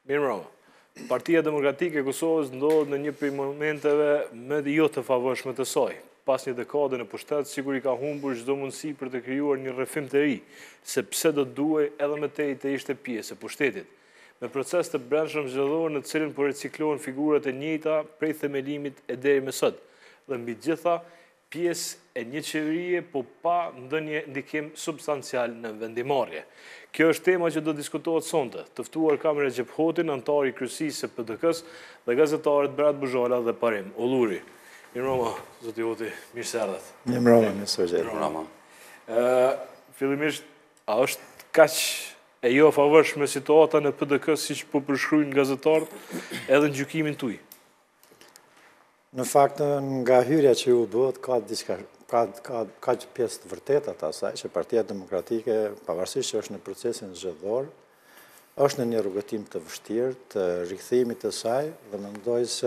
Mirë mbrëma. Partia Demokratike e Kosovës ndodhet në një prej momenteve më jo të favorshme të saj. Pas një dekade në pushtet, sigur i ka humbur çdo mundësi për të krijuar një rrëfim të ri, sepse do të duhej edhe më tej të ishte pjesë e pushtetit. Me proces të brendshëm zgjedhor në të cilin po riciklohen figurat e njëjta prej themelimit e deri më sot. Dhe mbi gjitha, pjesë e një qeverie, po pa ndonjë ndikim substancial në vendimarrje. Kjo është tema që do diskutohet sonte. Të ftuar kam Recep Hotin, antar i kryesisë së PDK-s dhe gazetarët Berat Buzhala dhe Parim Ulluri. Mirëmbrëma, zoti Hoti, mirë se erdhët. Mirëmbrëma, mirë. Fillimisht, a është kaq e jo favorshme situata në PDK siç po përshkruajnë gazetarët edhe në gjykimin tuaj? Në fakt, nga hyrja që u bëhet, ka pjesë të vërteta të asaj, që Partia Demokratike, pavarësisht që është në procesin zgjedhor, është në një rrugëtim të vështirë, të rikthimit të saj, dhe mendoj se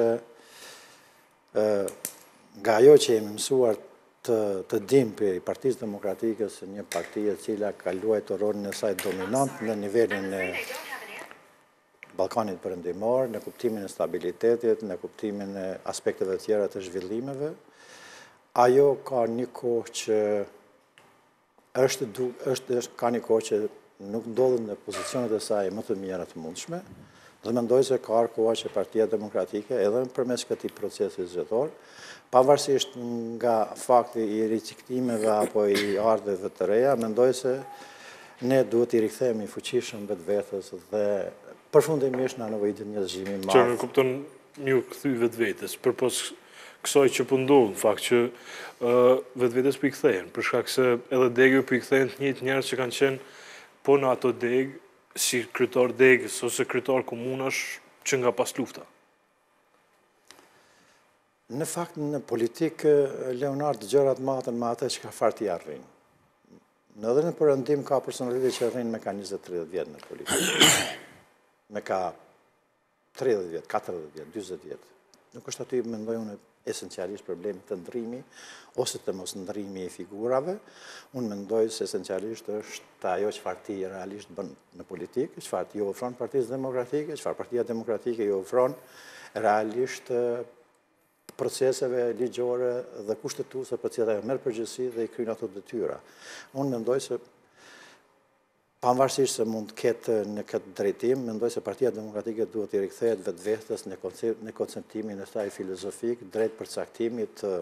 nga ajo që jemi mësuar të dim për Partisë Demokratike se një parti e cila ka luajtur rolin e saj dominant në nivelin e Ballkanit Perëndimor, në kuptimin e stabilitetit, në kuptimin e aspekteve tjera të zhvillimeve, ajo ka një kohë që ka një kohë që nuk ndodhen në pozicionet e saj më të mira të mundshme, dhe mendoj se ka koha që Partia Demokratike, edhe përmes këtij procesi zgjedhor, pavarësisht nga fakti i riciklimeve apo i ardhjeve të reja, mendoj se ne duhet i rikthehemi fuqishëm vetvetes dhe përfundimisht na nevojitet një zgjimi i madh. Që në kupton mirë kthy vetvetes, përpos kësaj që po ndodh, në fakt që vetvetes po i kthehen, për shkak se edhe degëve po i kthehen të njëjtë njerëz që kanë qenë po në ato degë si kryetar degës ose kryetar komunash që nga pas lufta. Në fakt, në politikë, Leonard, gjërat maten me atë që ka farti arrin. Edhe në përëndim ka personalitet që arrin me ka 20-30 vjetë në politikë. Me ka 30 vjetë, 40 vjetë, 20 vjetë. Nuk është aty mendoj unë esencialisht problemi të ndrimi ose të mos ndrimi i figurave. Unë mendoj se esencialisht është ajo çfarë ti realisht bën në politikë, çfarë ti ofron Partisë Demokratike, çfarë Partia Demokratike i ofron realisht proceseve ligjore dhe kushtetuese për cilat ajo merr përgjegjësi dhe i kryen ato detyra. Unë mendoj se pavarësisht se mund të ketë në këtë drejtim, mendoj se Partia Demokratike duhet i rikthehet vetvetes në konceptimin e saj filozofik drejt përcaktimit të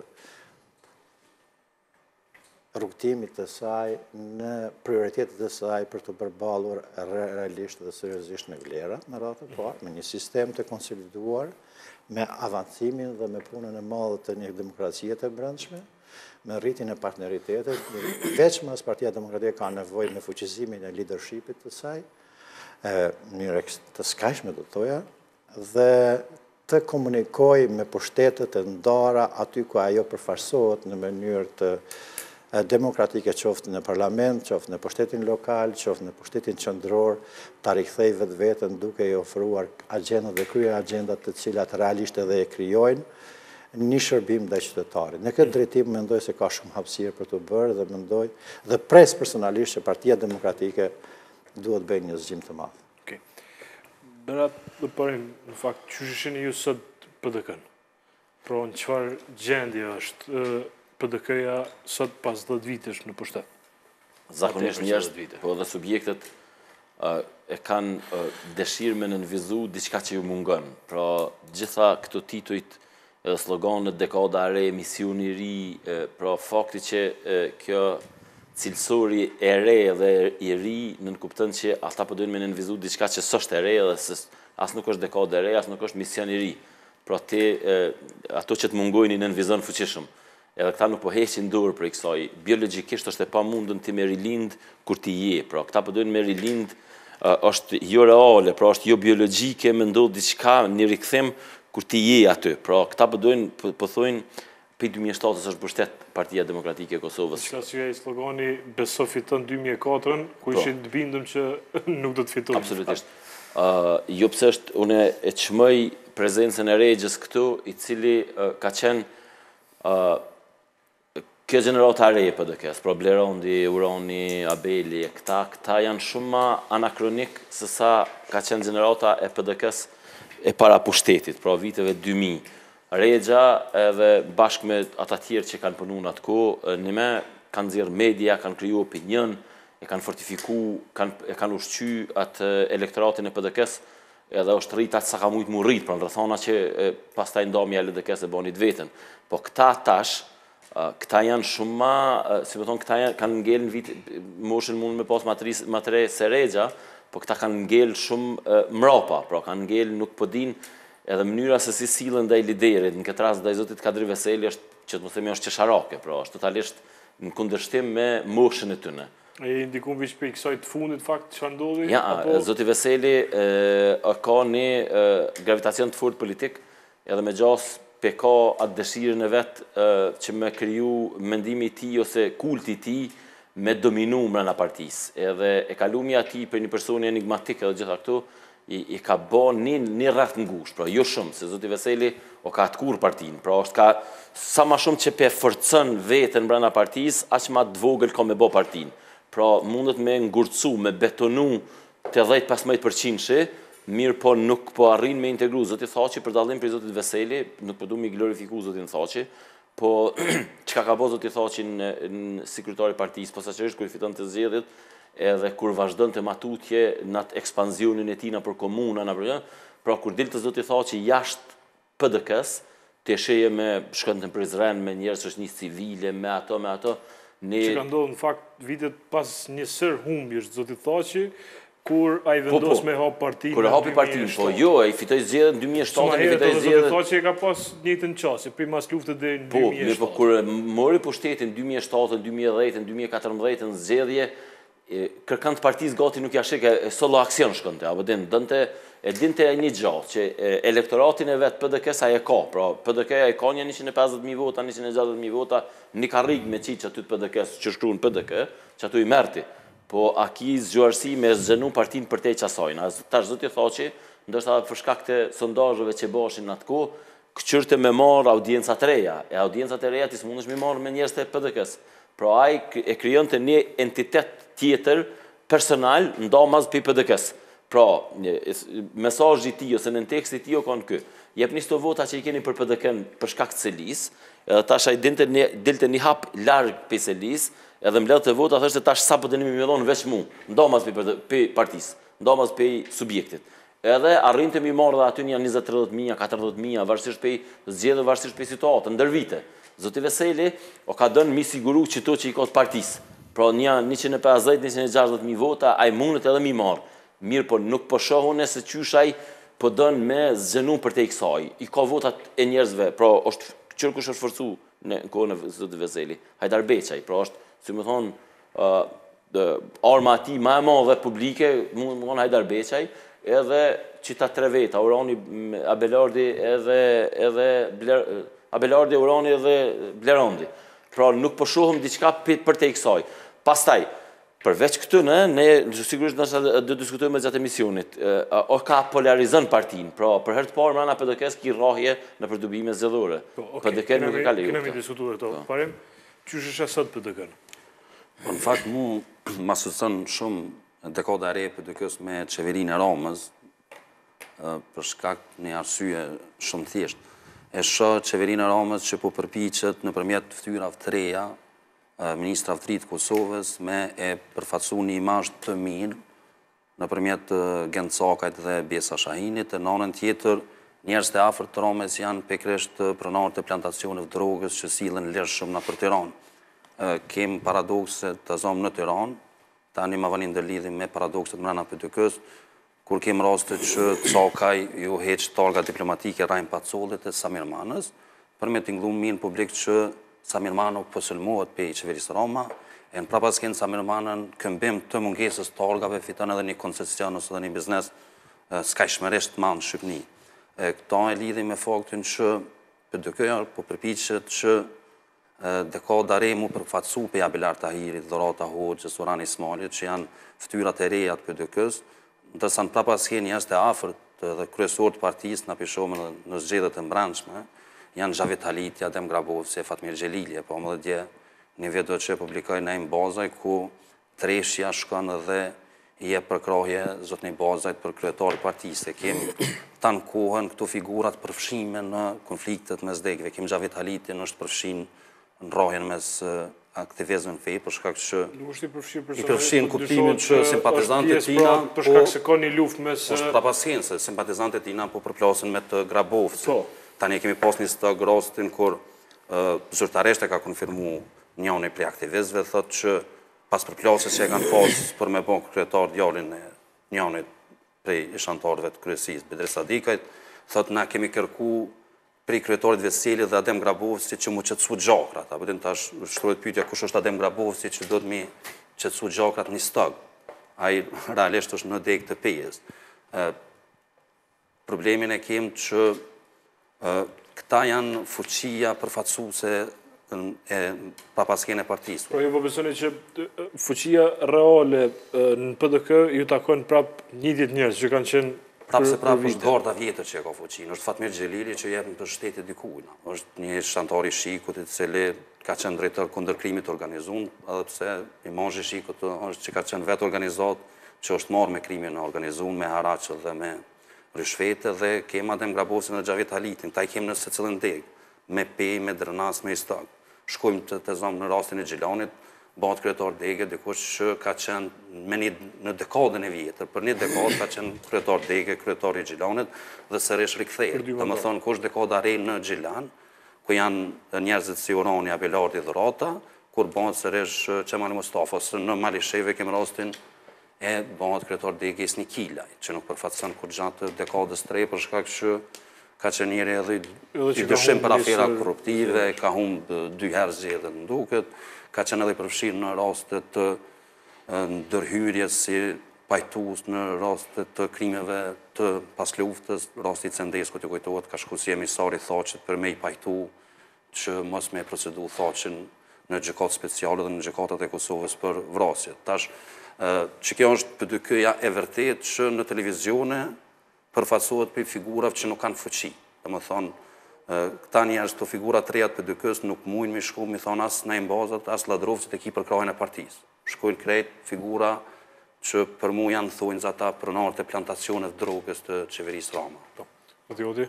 rrugtimit të saj në prioritetet e saj për të përballur realisht dhe seriozisht me vlerat në radhë të parë, me një sistem të konsoliduar, me avancimin dhe me punën e madhe të një demokracie të brendshme, me rritjen e partneritetit, veçmas Partia Demokratike ka nevojë me fuqizimin e leadershipit të saj, mënyrë të skajshme do të thoja, dhe të komunikojë me pushtetet e ndara aty ku ajo përfaqësohet në mënyrë të demokratike, qoftë në parlament, qoftë në pushtetin lokal, qoftë në pushtetin qendror, ta rikthej vetveten duke i ofruar agjendat dhe kryer agjendat të cilat realisht edhe e krijojnë një shërbim ndaj qytetarit. Në këtë drejtim mendoj se ka shumë hapësirë për të bërë dhe mendoj dhe pres personalisht që Partia Demokratike duhet bëjë një zgjim të madh. Okej. Berat dhe Parim, në fakt, çu shihni ju sot PDK-n? Pra, në çfarë gjendje është PDK-ja sot pas 10 vitesh në pushtet? Zakonisht njerëzit, po edhe subjektet e kanë dëshirë me nënvizu diçka që ju mungon. Pra, gjitha këto titujt, sloganet, dekada e re, misioni i ri, pra fakti që kjo cilësori e re dhe i ri nënkupton që ata po duhen me nënvizu diçka që s'është e re dhe as nuk është dekada e re, as nuk është mision i ri. Pra ato që të mungojnë i nënvizon fuqishëm. Edhe këta nuk po heqin dorë për kësaj. Biologjikisht është e pamundun ti me rilind kur ti je. Pra këta po duhen me rilind është jo reale, pra është jo biologjike, me ndodh diçka në rikthim kur ti je aty. Pra këta po duhen po thonë për 2007 është pushtet Partia Demokratike e Kosovës. Diçka që ai slogani beso fiton 2004-ën, ku ishin të bindëm që nuk do të fitojnë. Absolutisht. Jo pse është unë e çmoj prezencën e Regjës këtu, i cili ka qenë Kjo gjenerata e re PDK-s, pra Blerondi, Urani, Abeli, këta janë shumë ma anakronik se sa ka qenë gjenerata e PDK-s e para pushtetit, pra viteve 2000. Regja edhe bashkë me ata tjerë që kanë punu në atë ko, një me kanë zirë media, kanë kryu opinion, e kanë fortifiku, e kanë ushqy atë elektoratin e PDK-s, edhe është rrit atë sa ka mujtë mu rrit, pra në rëthona që pas taj ndomi e LDK-s e bonit vetën. Po këta tash, këta janë shumë ma, si më thonë, këta kanë ngellë në vit, moshën mund me pas matre se regja, po këta kanë ngellë shumë mrapa, pra kanë ngellë nuk po din edhe mënyra se si silën dhe i liderit, në këtë rast dhe i Zotit Kadri Veseli është, që të më themi, është qesharake, pra është totalisht në kundërshtim me moshën e tëne. E indikun vishë për i kësaj të fundit fakt që ndodhi? Ja, Zoti Veseli ka një gravitacion të fort politik, edhe me gjas ka atë dëshirën e vetë që me kriju mendimi ti ose kulti ti me dominu mrena partis. Edhe e kalumi ati për një personi enigmatik edhe gjitha këtu, i ka bo një rreth ngush, pra jo shumë, se Zoti Veseli o ka atkur partin, pra është ka sa ma shumë që pe forcën vetën mrena partis, aq ma të vogël ka me bo partin. Pra mundet me ngurcu, me betonu të 10-15%, mirë po nuk po arrin me integru. Zoti Thaçi për dallim për Zotit Veseli, nuk po du mi glorifiku Zotin Thaçi, po çka ka bo Zoti Thaçi në sekretari partisë, posaçërisht kur i fiton të zgjedhjet, edhe kur vazhdon të matutje në atë ekspansionin e tina për komuna, pra kur dilte Zoti Thaçi jashtë PDK-s, të sheje me shkëndën për Prizren, me njerëz që është një civile, me ato, që ka ndodhur në fakt vitet pas një sër humbjesh Zoti Thaçi, kur a i vendos me hap partinë. Kur e hapi partinë, po jo, e i fitoj zgjedhjen në 2007, e i fitoj zgjedhjen. Zoti Thaçi ka pas njëjtën qasje, për mas luftët dhe në 2007. Po, kur mori pushtetin 2007, 2010, 2014 në zgjedhje, kërkant partisë gati nuk ja shek e solo aksion shkonte, apo e dinte një gjatë, që elektoratin e vetë PDK-s a e ka, pra PDK-a e ka një 150.000 vota, 160.000 vota, një karrik me qitë që aty të PDK-s që shkru në PDK, që aty i merti. Po a ki zgjuarësi me zgjenu partinë për te qasajnë. Tash Zoti Thaçi, ndërsa për shkak të sondazheve që boshin në atë kohë, këqyrte me marë audiencat reja. E audiencat e reja ti s'mundesh me marë me njerëz të PDK-s. Pra ai e krijonte një entitet tjetër personal ndamaz për PDK-s. Pra, mesazhi i tij ose në tekstin e tij ka ky. Jepni sto vota që i keni për PDK-n për shkak të Selis, edhe tash ai dilte një hap larg pe Selis, edhe mbledh të vota thoshte tash sa po dënimi më dhon veç mua, ndomaz pe partisë, ndomaz pe subjektit. Edhe arrinte mi marrë dhe aty janë 20-30.000, 40.000, varësisht pe zgjedhje, varësisht pe situatë ndër vite. Zoti Veseli o ka dhënë mi siguru çto që i ka të partisë. Pra një 150-160.000 vota ai mundet edhe mi marrë. Mirë, po nuk po shohun se qyshaj po dënë me zgjenu për te i kësaj. I ka votat e njerëzve, pra është qërkush është forcu në kohën e Zotit Veseli. Hajdar Beqaj, pra është, si më thonë, arma ati ma e madhe publike, më thonë Hajdar Beqaj, edhe qita tre veta, Urani, Abelardi, Abelardi, Urani edhe Blerondi. Pra nuk po shohum diçka për te i kësaj. Pastaj, përveç këtë, ne sigurisht nëse do diskutojmë gjatë emisionit, o ka polarizën partinë, pra për herë të parë mrena PDK-s ki rrahje në përdubime zgjedhore. PDK nuk e ka lejuar. Kemi diskutuar këto. Parim, çysh është sot PDK-n? Në fakt mu m'asocion shumë dekada e re PDK-s me qeverinë e Ramës, për shkak një arsye shumë thjesht. E shoh qeverinë e Ramës që po përpiqet nëpërmjet ftyrave të reja, Ministra të rritë Kosovës me e përfatsu një imazh të mirë nëpërmjet Gencakajt dhe Besa Shahinit, e në anën tjetër njerëz të afërt të Ramës janë pikërisht pronarë të plantacioneve drogës që sillen lirshëm nëpër Tiranë. Kem paradokse të zonë në Tiranë, tani ma vënin ndërlidhje me paradokset mrena PDK-s, kur kem raste që Cakaj ju heq targa diplomatike Rajn Pacollit e Samir Manës, për me t'ingllum mirë publik që Samir Manu pësëlmohet pe i qeverisë Roma, e në prapas kënë Samir Manën këmbim të mungesës targave fiton edhe një koncesion ose edhe një biznes skajshmërisht ma në Shqipni. Këta e lidhi me faktin që PDK-ja po përpiqet që dekada re mu përfatsu pe Abelar Tahirit, Dhurata Hoxhës, Orhan Ismailit, që janë ftyrat e reja të PDK-s, ndërsa në prapas kënë njerëz të afërt dhe kryesor të partisë na pishohen në zgjedhjet e mbrëmshme, janë Xhavit Halitja, Adem Grabovci, Fatmir Xhelilje, po më dhe dje një video që publikoj në imë Bazaj, ku Treshja shkon dhe i e përkrohje zotni Bazajt për kryetori partisë. Kemi tanë kohën këtu figurat përfshime në konfliktet mes degëve. Kemi Xhavit Halitin është përfshin në rrahjen mes aktivizmën fej, për shkak që i përfshin kuptimin që simpatizantët tina për shkak se ka një luftë mes është prapaskense, simpatizantët tina po përplasin me të Grabovci. Tani kemi pas një stog rastin kur zyrtarisht e ka konfirmu njëri prej aktivistëve, thotë që pas përplasjes që e kanë pas për me bon kryetar djalin e njëri prej ishantarëve të kryesisë, Bedri Sadikajt, thotë na kemi kërku prej kryetarit Veseli dhe Adem Grabovci që mu qetësu gjakrat. Apo din tash shtrohet pyetja kush është Adem Grabovci që do të mi qetësu gjakrat një stog. Ai realisht është në degë të pejes. Problemin e kem që këta janë fuqia përfaqësuese e papaskene partisë. Pro, ju po besoni që fuqia reale në PDK ju takon prap 10 njerëz që kanë qenë prapë se prapë është garda vjetër që e ka fuqinë, është Fatmir Xhelili që jep në shtetit dikujna. Është një shantari Shikut i cili ka qenë drejtor kundër krimit organizuar, edhe pse imazhi i Shikut është që ka qenë vetë organizat që është marrë me krimin organizuar, me haraç dhe me rishvete, dhe kemi Adem Grabovcin dhe Xhavit Halitin, ta i kemi në secilën degë, me pej, me drenas, me istag. Shkojmë të zonë në rastin e Gjilanit, bëhet kryetar degë, dikush që ka qenë në dekadën e vjetër, për një dekadë ka qenë kryetar degë, kryetari i Gjilanit, dhe sërish rikthehej. Domethënë kush dekada re në Gjilan, ku janë njerëzit si Urani, Abelardi dhe Rata, kur bëhet sërish Qemali Mustafa, ose në Malisheve kemi rastin e bëhet kryetar degë Isni Kilaj, që nuk përfaqëson kur gjatë dekadës tre, për shkak që ka qenë njëri edhe i dyshim për afera korruptive, ka humbë 2 herë zgjedhjet në duket, ka qenë edhe përfshirë në rastet të ndërhyrjes si pajtues, në rastet të krimeve të pas luftës, rasti i Cendeskut të kujtohet, ka shku si emisari Thaqit për me i pajtu që mos me procedu Thaqin në gjykatë speciale dhe në gjykatat e Kosovës për vrasje. Tash, që kjo është PDK-ja e vërtet që në televizione përfaqësohet për figurave që nuk kanë fuqi. Domethënë, këta njerëz të figurat reja të PDK-s nuk mujnë me shku, mi thonë as Naim Bazat, as Ladrovci të ki për krahjen e partisë. Shkojnë krejt figura që për mu janë thonjë ata pronarët e plantacionet drogës të qeverisë Rama. Oti?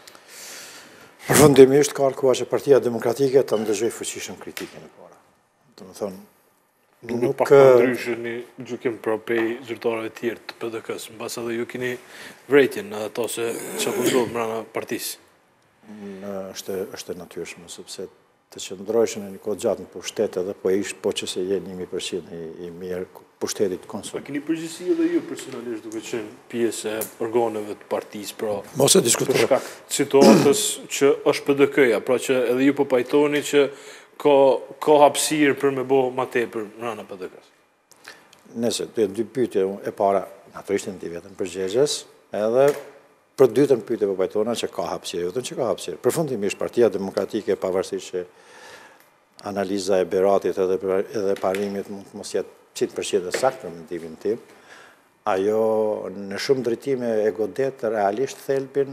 Përfundimisht ka koha që Partia Demokratike të ndëgjoj fuqishëm kritikën e para. Domethënë, nuk pak të ndryshë një gjykim për pej zyrtarëve tjerë të PDK-s, në basa dhe ju kini vrejtjen në ato se që përndodhë mrana partisë. është natyrshme, sepse të qëndrojshën e një kohë gjatë në pushtet edhe po ishtë po që se jenë 100% i mirë pushtetit konsum. A keni përgjithësi edhe ju personalisht duke qenë pjesë e organeve të partisë, pra mos e diskutoj. Për shkak situatës që është PDK-ja, pra që edhe ju po pajtoni që ka hapësirë për me bo ma tepër mrana PDK-s. Nëse, të dy pyetje e para, naturisht në dy vetën përgjegjes, edhe për dytën pyetje po pajtona që ka hapësirë, vetëm që ka hapësirë. Përfundimisht Partia Demokratike, pavarësisht që analiza e Beratit edhe parimit mund të mos jetë 100% saktë për mendimin tim, ajo në shumë drejtime e godet realisht thelbin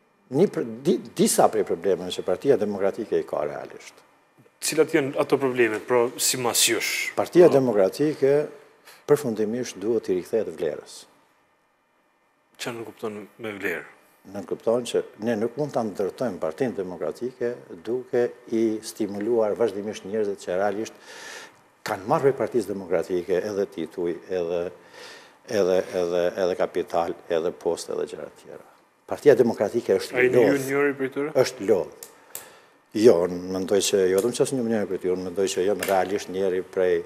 disa prej problemeve që Partia Demokratike i ka realisht. Cilat janë ato problemet, pra si mas jush? Partia Demokratike përfundimisht duhet të rikthehet vlerës. Që në kupton me vlerë? Në kupton që ne nuk mund të ndërtojmë Partinë Demokratike duke i stimuluar vazhdimisht njerëzit që realisht kanë marrë për Partisë Demokratike edhe tituj, edhe kapital, edhe poste, edhe gjëra tjera. Partia Demokratike është lodhë. A i një njëri për tëre? Është lodhë. Jo, në mendoj që, jo dhe më qësë një njëri për tëre, në mendoj që jo në realisht njëri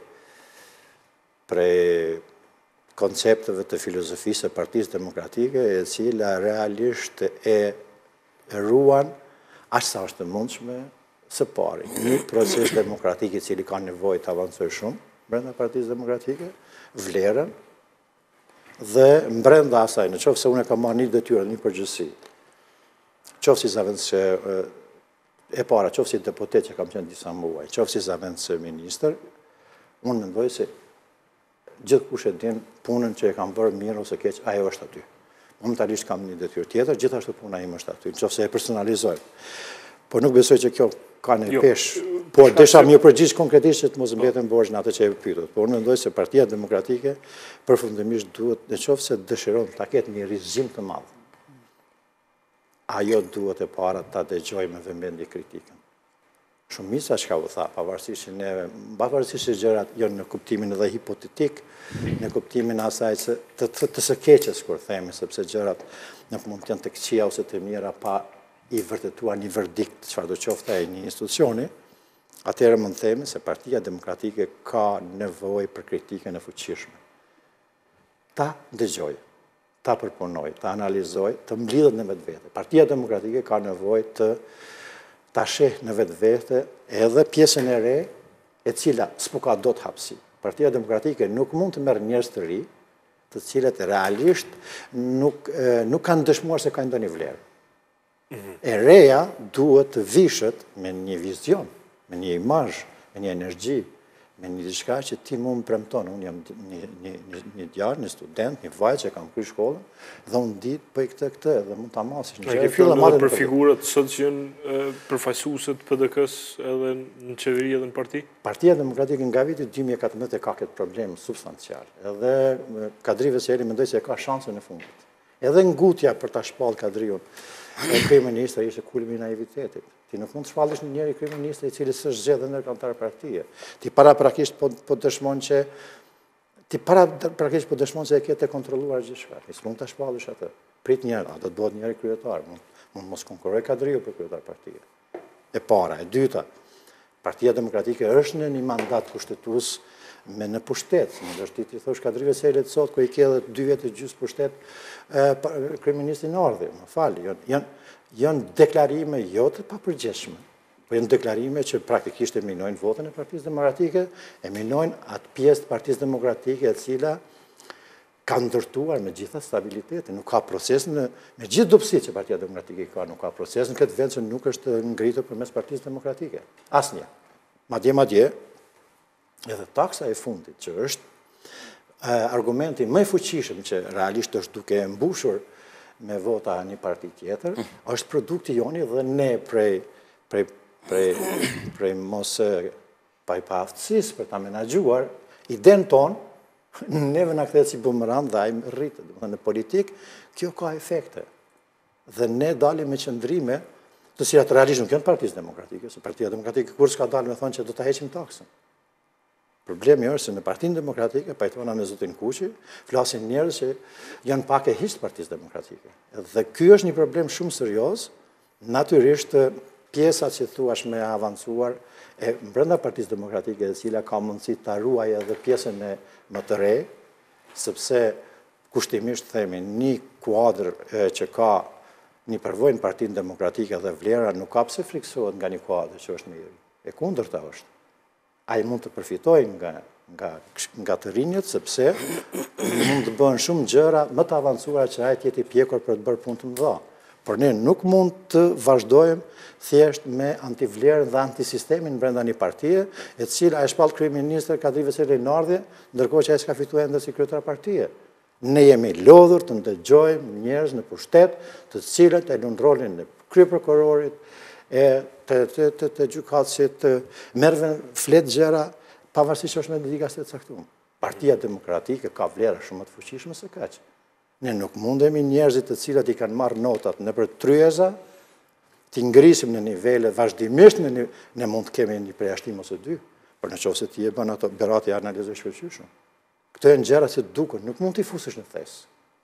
prej koncepteve të filozofisë e Partisë Demokratike, e cila realisht e ruan aq sa është mundshme së pari. Një proces demokratik i cili ka nevojë të avancoj shumë brenda Partisë Demokratike, vlerën, dhe brenda asaj, në qoftë se unë e kam marrë një detyrë, një përgjithësi, qoftë si zavendës që e para, qoftë si deputet që kam qenë disa muaj, qoftë si zavendës ministër, unë mendoj se gjithë kush e din punën që e kam bërë mirë ose keq, ajo është aty. Momentalisht kam një detyrë tjetër, gjithashtu puna ime është aty, nëse e personalizoj. Po nuk besoj që kjo ka në pesh. Po, desha më përgjigj konkretisht që të mos mbeten borxh në atë që e pyetët. Po, unë mendoj se Partia Demokratike përfundimisht duhet, nëse dëshiron ta ketë një rizim të madh, ajo duhet e para ta dëgjoj me vëmendje kritikën. Shumica çka u tha, pavarësisht se gjërat janë në kuptimin edhe hipotetik, në kuptimin asaj se të së keqes kur themi, sepse gjërat nuk mund të jenë të këqija ose të mira pa i vërtetuar një verdikt, çfarë do qoftë ai një institucioni, atëherë mund të themi se Partia Demokratike ka nevojë për kritikën e fuqishme. Ta dëgjoj, ta përpunoj, ta analizoj, të mblidhet në vetvete. Partia Demokratike ka nevojë të ta sheh në vetvete edhe pjesën e re e cila s'po ka dot hapësi. Partia Demokratike nuk mund të merr njerëz të ri, të cilët realisht nuk kanë dëshmuar se kanë ndonjë vlerë. E reja duhet të vishet me një vizion, me një imazh, me një energji, me një diçka që ti mund më premton. Unë jam një djalë, një student, një vajzë që kam kryer shkollën, dhe unë ditë bëj këtë dhe mund ta masish. Ke filluar për figurat sot që janë përfaqësuese të PDK-s edhe në qeveri edhe në parti? Partia Demokratike nga viti 2014 ka këtë problem substancial. Edhe Kadri Veseli mendoj se ka shansen e fundit. Edhe ngutja për ta shpallë Kadriun e kryeministri ishte kulmi i naivitetit. Ti nuk mund të shpallësh një njeri kryeministri i cili s'është zgjedhur ndërkombëtar partie. Ti paraprakisht po dëshmon që e ke të kontrolluar gjithçka. Ti s'mund ta shpallësh atë. Prit një herë, do të bëhet njëri kryetar, mund mos konkurroj Kadriu për kryetar partie. E para, e dyta, Partia Demokratike është në një mandat kushtetues me në pushtet, në është ti thosh Kadri Veselit sot, ku i ke edhe 2 vjet e gjysmë pushtet kryeministri Nordhi, më fal, janë deklarime jo të papërgjeshme, po janë deklarime që praktikisht e minojnë votën e Partisë Demokratike, e minojnë atë pjesë të Partisë Demokratike e cila ka ndërtuar me gjitha stabilitetin, nuk ka proces me gjithë dobësitë që Partia Demokratike ka, nuk ka proces në këtë vend që nuk është ngritur përmes Partisë Demokratike. Asnjë. Madje, edhe taksa e fundit, që është argumenti më i fuqishëm që realisht është duke e mbushur me vota një parti tjetër, është produkti joni dhe ne prej mos pajpaftësisë për ta menaxhuar idenë tonë, neve na kthehet si bumerang dhe ai rritet. Në politik kjo ka efekte. Dhe ne dalim me qëndrime të cilat realisht nuk janë Partisë Demokratike, se Partia Demokratike kur s'ka dalë me thonë që do ta heqim taksën. Problemi është se në Partinë Demokratike, pajtona me zotin Kuqi, flasin njerëz që janë pak e hiç të Partisë Demokratike. Dhe ky është një problem shumë serioz, natyrisht pjesa që thuash me avancuar e brenda Partisë Demokratike, e cila ka mundësi ta ruajë edhe pjesën e më të re, sepse kushtimisht themi një kuadër që ka një përvojë në Partinë Demokratike dhe vlera nuk ka pse friksohet nga një kuadër që është mirë. E kundërta është. Ai mund të përfitojë nga të rinjët, sepse mund të bëhen shumë gjëra më të avancuara që ai të jetë i pjekur për të bërë punë të mëdha. Por ne nuk mund të vazhdojmë thjesht me antivlerën dhe antisistemin brenda një partie, e cila e shpall kryeministër Kadri Veseli Nordhi, ndërkohë që ai s'ka fituar ende si kryetar partie. Ne jemi lodhur të ndëgjojmë njerëz në pushtet, të cilët e lund rolin e kryeprokurorit, të gjykatësit, merrën flet gjëra, pavarësisht që është me dedikas të caktuar. Partia Demokratike ka vlera shumë të fuqishme se kaq. Ne nuk mundemi njerëzit të cilat i kanë marrë notat nëpër tryeza, t'i ngrisim në nivele vazhdimisht, ne mund të kemi një përjashtim ose dy, por nëse ti e bën ato Berati analizoj shpejtësisht. Këto janë gjëra që duken, nuk mund t'i fusësh në thes.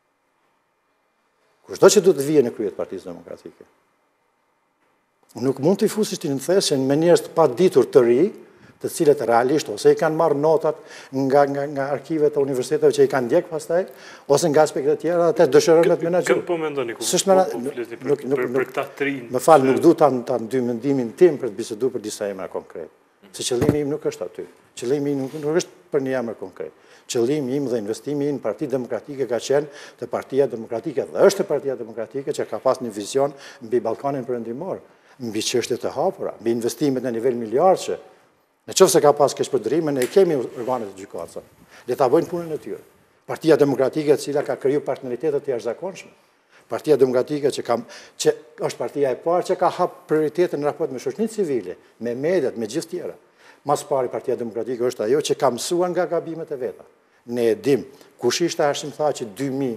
Kushdo që do të vijë në krye të Partisë Demokratike, nuk mund t'i fusësh ti në thes me njerëz të paditur të ri, të cilët realisht ose i kanë marrë notat nga arkivet e universiteteve që i kanë ndjek pastaj, ose nga aspektet tjera, atë dëshirojnë të menaxhojnë. Këtë po mendoni për këta të rinj. Më fal, nuk du ta ndy mendimin tim për të biseduar për disa emra konkret. Se qëllimi im nuk është aty. Qëllimi im nuk është për një emër konkret. Qëllimi im dhe investimi im në Partinë Demokratike ka qenë të Partia Demokratike dhe është Partia Demokratike që ka pas një vizion mbi Ballkanin perëndimor, mbi çështjet e hapura, mbi investimet në nivel miliardçe. Në qoftë se ka pas keqpërdrime, ne kemi organet e gjykatës. Le ta bëjnë punën e tyre. Partia Demokratike e cila ka kriju partneritetet të jashtëzakonshme. Partia Demokratike që është partia e parë që ka hap prioritetin në raport me shoqërinë civile, me mediat, me gjithë tjera. Mas pari Partia Demokratike është ajo që ka mësuar nga gabimet e veta. Ne e dim kush ishte Hashim Thaçi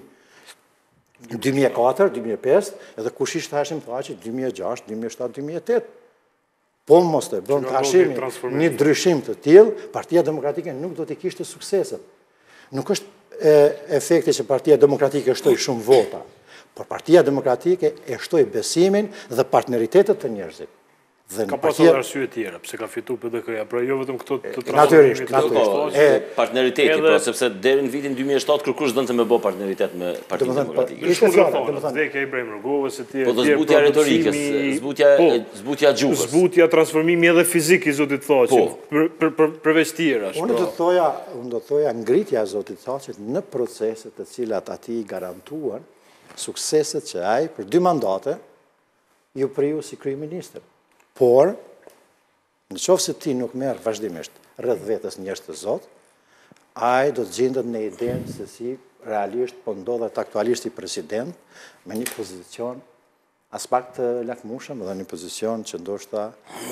2004, 2005, edhe kush ishte Hashim Thaçi 2006, 2007, 2008. Po mos të bën Hashimi një ndryshim të tillë, Partia Demokratike nuk do të kishte sukseset. Nuk është efekti që Partia Demokratike shtoi shumë vota, por Partia Demokratike e shtoi besimin dhe partneritetet të njerëzit. Ka pasur arsye tjera, pse ka fitu PDK-ja, pra jo vetëm këto të transformimit. Natyrisht. Partneriteti, pra, sepse deri në vitin 2007 kërkush dënë të me bo partneritet me Partinë Demokratike. Ishte fjala, vdekja Ibrahim Rrogovës e tjerë. Po dhe zbutja retorikës, zbutja gjukës. Zbutja transformimi edhe fizik i Zotit Thaçi, përveç tjera. Unë do thoja ngritja e Zotit Thaçit në proceset të cilat ati i garantuan sukseset që ai për 2 mandate ju priu si kryeministër. Por, në qoftë se ti nuk merr vazhdimisht rreth vetës njerëz të Zot, ai do të gjendet në idenë se si realisht po ndodhet aktualisht i president me një pozicion as pak të lakmueshëm dhe një pozicion që ndoshta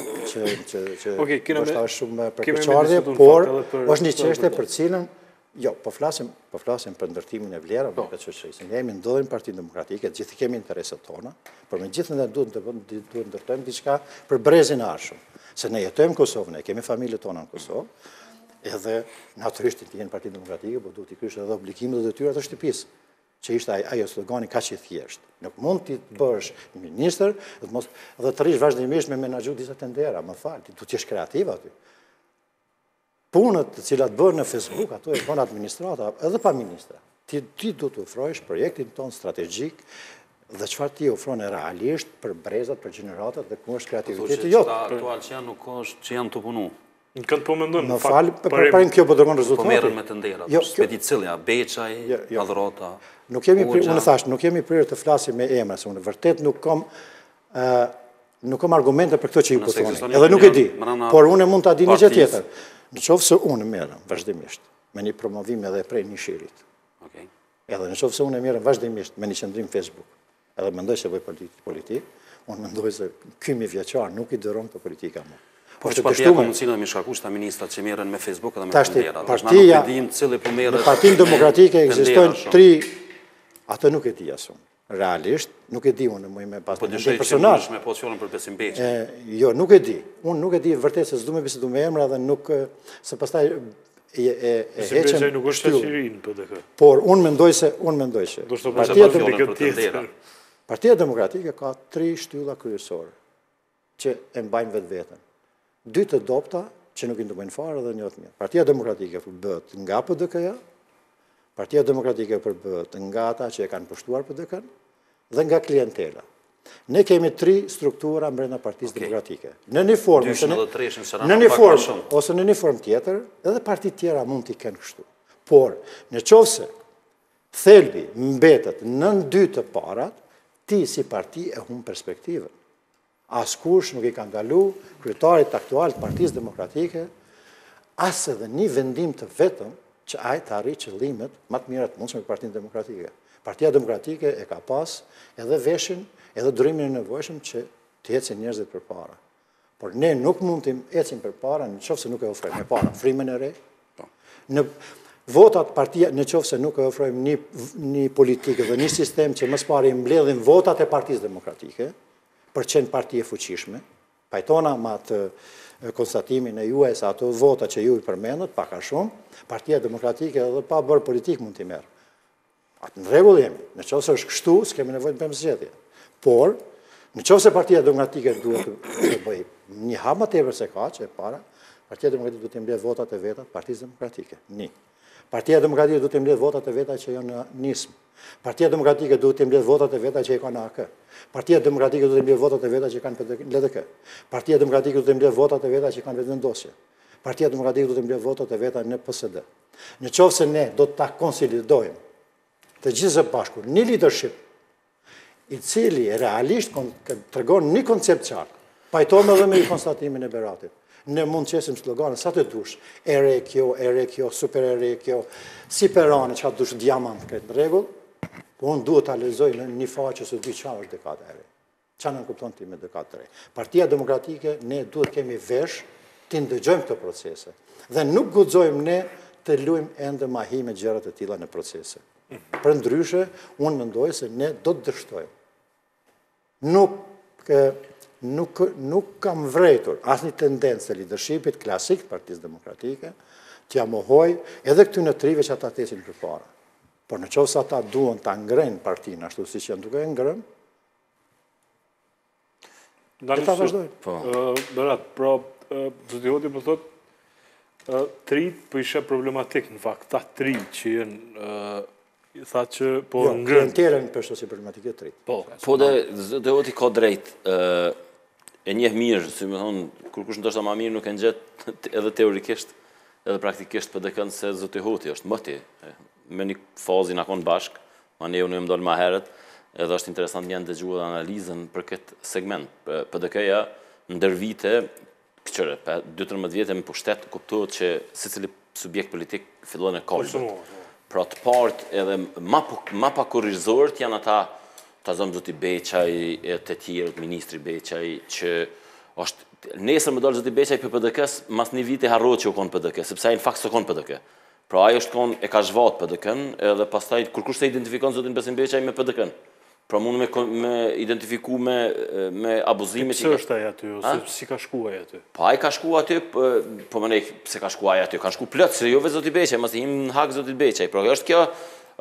është shumë përkeqardhje, por është një çështje për cilën po flasim për ndërtimin e vlerave të shoqërisë. Ne jemi ndodhur në Partinë Demokratike, gjithë kemi interesat tona, por megjithatë duhet të ndërtojmë diçka për brezin e ardhshëm. Se ne jetojmë në Kosovë, ne kemi familjet tona në Kosovë, edhe natyrisht ti je në Partinë Demokratike, por duhet të krysh edhe obligimet dhe detyrat e shtëpisë, që ishte ajo slogani kaq i thjeshtë. Nuk mund ti të bësh ministër dhe të rish vazhdimisht me menaxhu disa tendera, më fal, ti duhet të jesh kreativ aty. Punët të cilat bërë në Facebook, ato e bën administrata, edhe pa ministra. Ti do të ofrosh projektin ton strategjik dhe çfarë ti ofron realisht për brezat, për gjeneratat dhe ku është kreativiteti jot. Aktual që janë nuk është që janë të punu. Në kënd po mendon. Më fal, parim kjo po dërgon rezultate. Po merren me tendera. Speti cilja, Beçaj, Adhrota. Nuk kemi prirë të flasim me emra, se unë vërtet nuk kam argumente për këto që ju po thoni. Edhe nuk e di, por unë mund ta di një gjë tjetër. Në qoftë se unë merrem vazhdimisht me një promovim edhe prej një shirit, edhe në qoftë se unë merrem vazhdimisht me një qendrim Facebook, edhe mendoj se bëj politik, unë mendoj se ky vjeçar nuk i dëron të politika më. Po që partia komunicinë dhe mi shkakush të ministrat që merren me Facebook edhe me tendera. Partia, në Partinë Demokratike ekzistojnë 3, atë nuk e di as unë. Realisht, nuk e di unë me pas po dëshoj personazh me pozicionin për Besim Beçi. Jo, nuk e di. Unë nuk e di vërtet se s'du me bisedu me emra dhe nuk se pastaj e heqen. Nuk është shoqëri në PDK. Por unë mendoj se Partia Demokratike ka 3 shtylla kryesore që e mbajnë vetveten. 2 të dobta që nuk i ndihmojnë fare dhe 1 të mirë. Partia Demokratike bëhet nga PDK-ja, Partia Demokratike përbëhet nga ata që e kanë pushtuar PDK-n dhe nga klientela. Ne kemi 3 struktura brenda Partisë Demokratike. Në një formë ose në një formë tjetër, edhe partitë tjera mund t'i kenë kështu. Por, në qofse thelbi mbetet në 2 të parat, ti si parti e humb perspektivën. Askush nuk i ka ndalu kryetarit aktual të Partisë Demokratike as edhe një vendim të vetëm që ai të arrijë qëllimet më të mira të mundshme për Partinë Demokratike. Partia Demokratike e ka pas edhe veshin, edhe durimin e nevojshëm që të ecin njerëzit përpara. Por ne nuk mund të ecim përpara nëse nuk e ofrojmë para frymën e re. Në votat partia nëse nuk e ofrojmë një politikë dhe një sistem që më së pari mbledhin votat e Partisë Demokratike për të qenë parti e fuqishme, pajtona me atë konstatimin e juaj se ato vota që ju i përmendët, pak a shumë, Partia Demokratike edhe pa bërë politik mund t'i merë. Atë në rregull jemi, në qoftë se është kështu, s'kemi nevojë të bëjmë zgjedhje. Por, në qoftë se Partia Demokratike duhet të bëjë një hap më tepër se ka që e para, Partia Demokratike duhet të mbledh votat e veta të Partisë Demokratike. Partia Demokratike duhet të mbledh votat e veta që janë në NISM. Partia Demokratike duhet të mbledh votat e veta që i kanë AK. Partia Demokratike duhet të mbledh votat e veta që kanë LDK. Partia Demokratike duhet të mbledh votat e veta që kanë vetëvendosje. Partia Demokratike duhet të mbledh votat e veta në PSD. Në qoftë se ne do ta konsolidojmë të gjithë së bashku një leadership i cili realisht tregon një koncept qartë, pajtohem edhe me konstatimin e Beratit. Ne mund të qesim sloganë sa të dush, e re kjo, super e re kjo, si perane, që ka dush diamant këtë në regull, Po unë duhet të lexoj në një faqe se di çfarë është dekada e re. Çfarë në kupton ti me dekadë e re? Partia Demokratike, ne duhet kemi vesh të ndëgjojmë këto procese. Dhe nuk guxojmë ne të luajmë ende mahime gjërat e tilla në procese. Për ndryshe, unë mendoj se ne do të dështojmë. Nuk kam vrejtur asnjë tendencë të leadershipit klasik të Partisë Demokratike që ja mohoj edhe këtyre trive që ata tesin përpara. Por në qoftë se ata duan ta ngrejnë partinë ashtu siç janë duke e ngrënë, ta vazhdojnë. Berat, pra, zoti Hoti më thotë, trit për ishe problematik në fakt, ta tri që jenë tha që po ngrën. Jo, klientelën për shto si problematike trit. Po dhe Hoti ka drejt, e njeh mirë, si më thonë, kur kush ndoshta ma mirë nuk e ngjet edhe teorikisht, edhe praktikisht për dëkën se zoti Hoti është mëti. Me një fazi në konë bashkë, ma ne unë e më dollë ma herët, edhe është interesant një ndëgjua dhe analizën për këtë segment. Për dëkëja, ndër vite, këqëre, 12 vjetë me pushtet, kuptohet që se cili subjekt politik fillon e kolbët. Pra të partë edhe ma pa korrizorët janë ata ta zonë zoti Beqaj, të tjerët, ministri Beqaj, që është, nesër më dollë zoti Beqaj për PDK-s, mas një vite harrohet që u konë PDK, sepse ai në fakt së konë PDK. Pra ajo është konë e ka zhvat PDK-n, edhe pastaj, kur kush se identifikon zotin Besim Beqaj me PDK-n. Pra mund me identifiku me abuzime që... Pse është aja aty, ose si ka shkuaj aty? Pa aja ka shkuaj aty, po më nej, pse ka shkuaj aty, kanë shku plët, se jo vetë zoti Beqaj, mas të him në hak zotit Beqaj. Pra është kjo,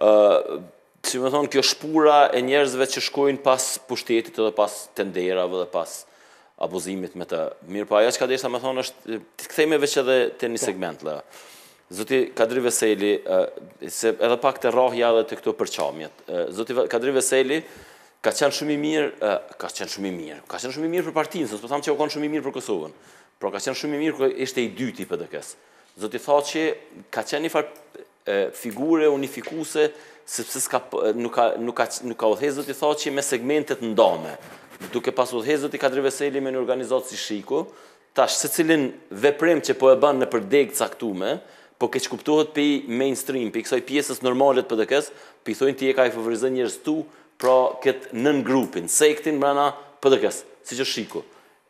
si me thonë, kjo shpura e njerëzve që shkojnë pas pushtetit edhe pas tenderave dhe pas abuzimit me të. Mirë, pa aja që ka desha me thonë është, të këthejme veç edhe të një segment, le. Zoti Kadri Veseli, edhe pak të rahja dhe të këto përqamjet, Zoti Kadri Veseli ka qenë shumë i mirë, ka qenë shumë i mirë për partinë, se s'po thamë që u konë shumë i mirë për Kosovën, pra ka qenë shumë i mirë kërë ishte i dyti i PDK-s. Zoti tha që ka qenë një farë figure unifikuse, sepse nuk ka udhëhez, Zoti tha që me segmentet ndame, duke pas udhëhez Zoti Kadri Veseli me një organizatë si Shiku, tash se cilin veprem që po e banë në përdeg caktume, po keq kuptohet për mainstream, për kësaj pjesës normalet PDK-s, për i thojnë ti e ka i favorizën njërës tu, pra këtë nën grupin, sektin mrena PDK-s, si që Shiku.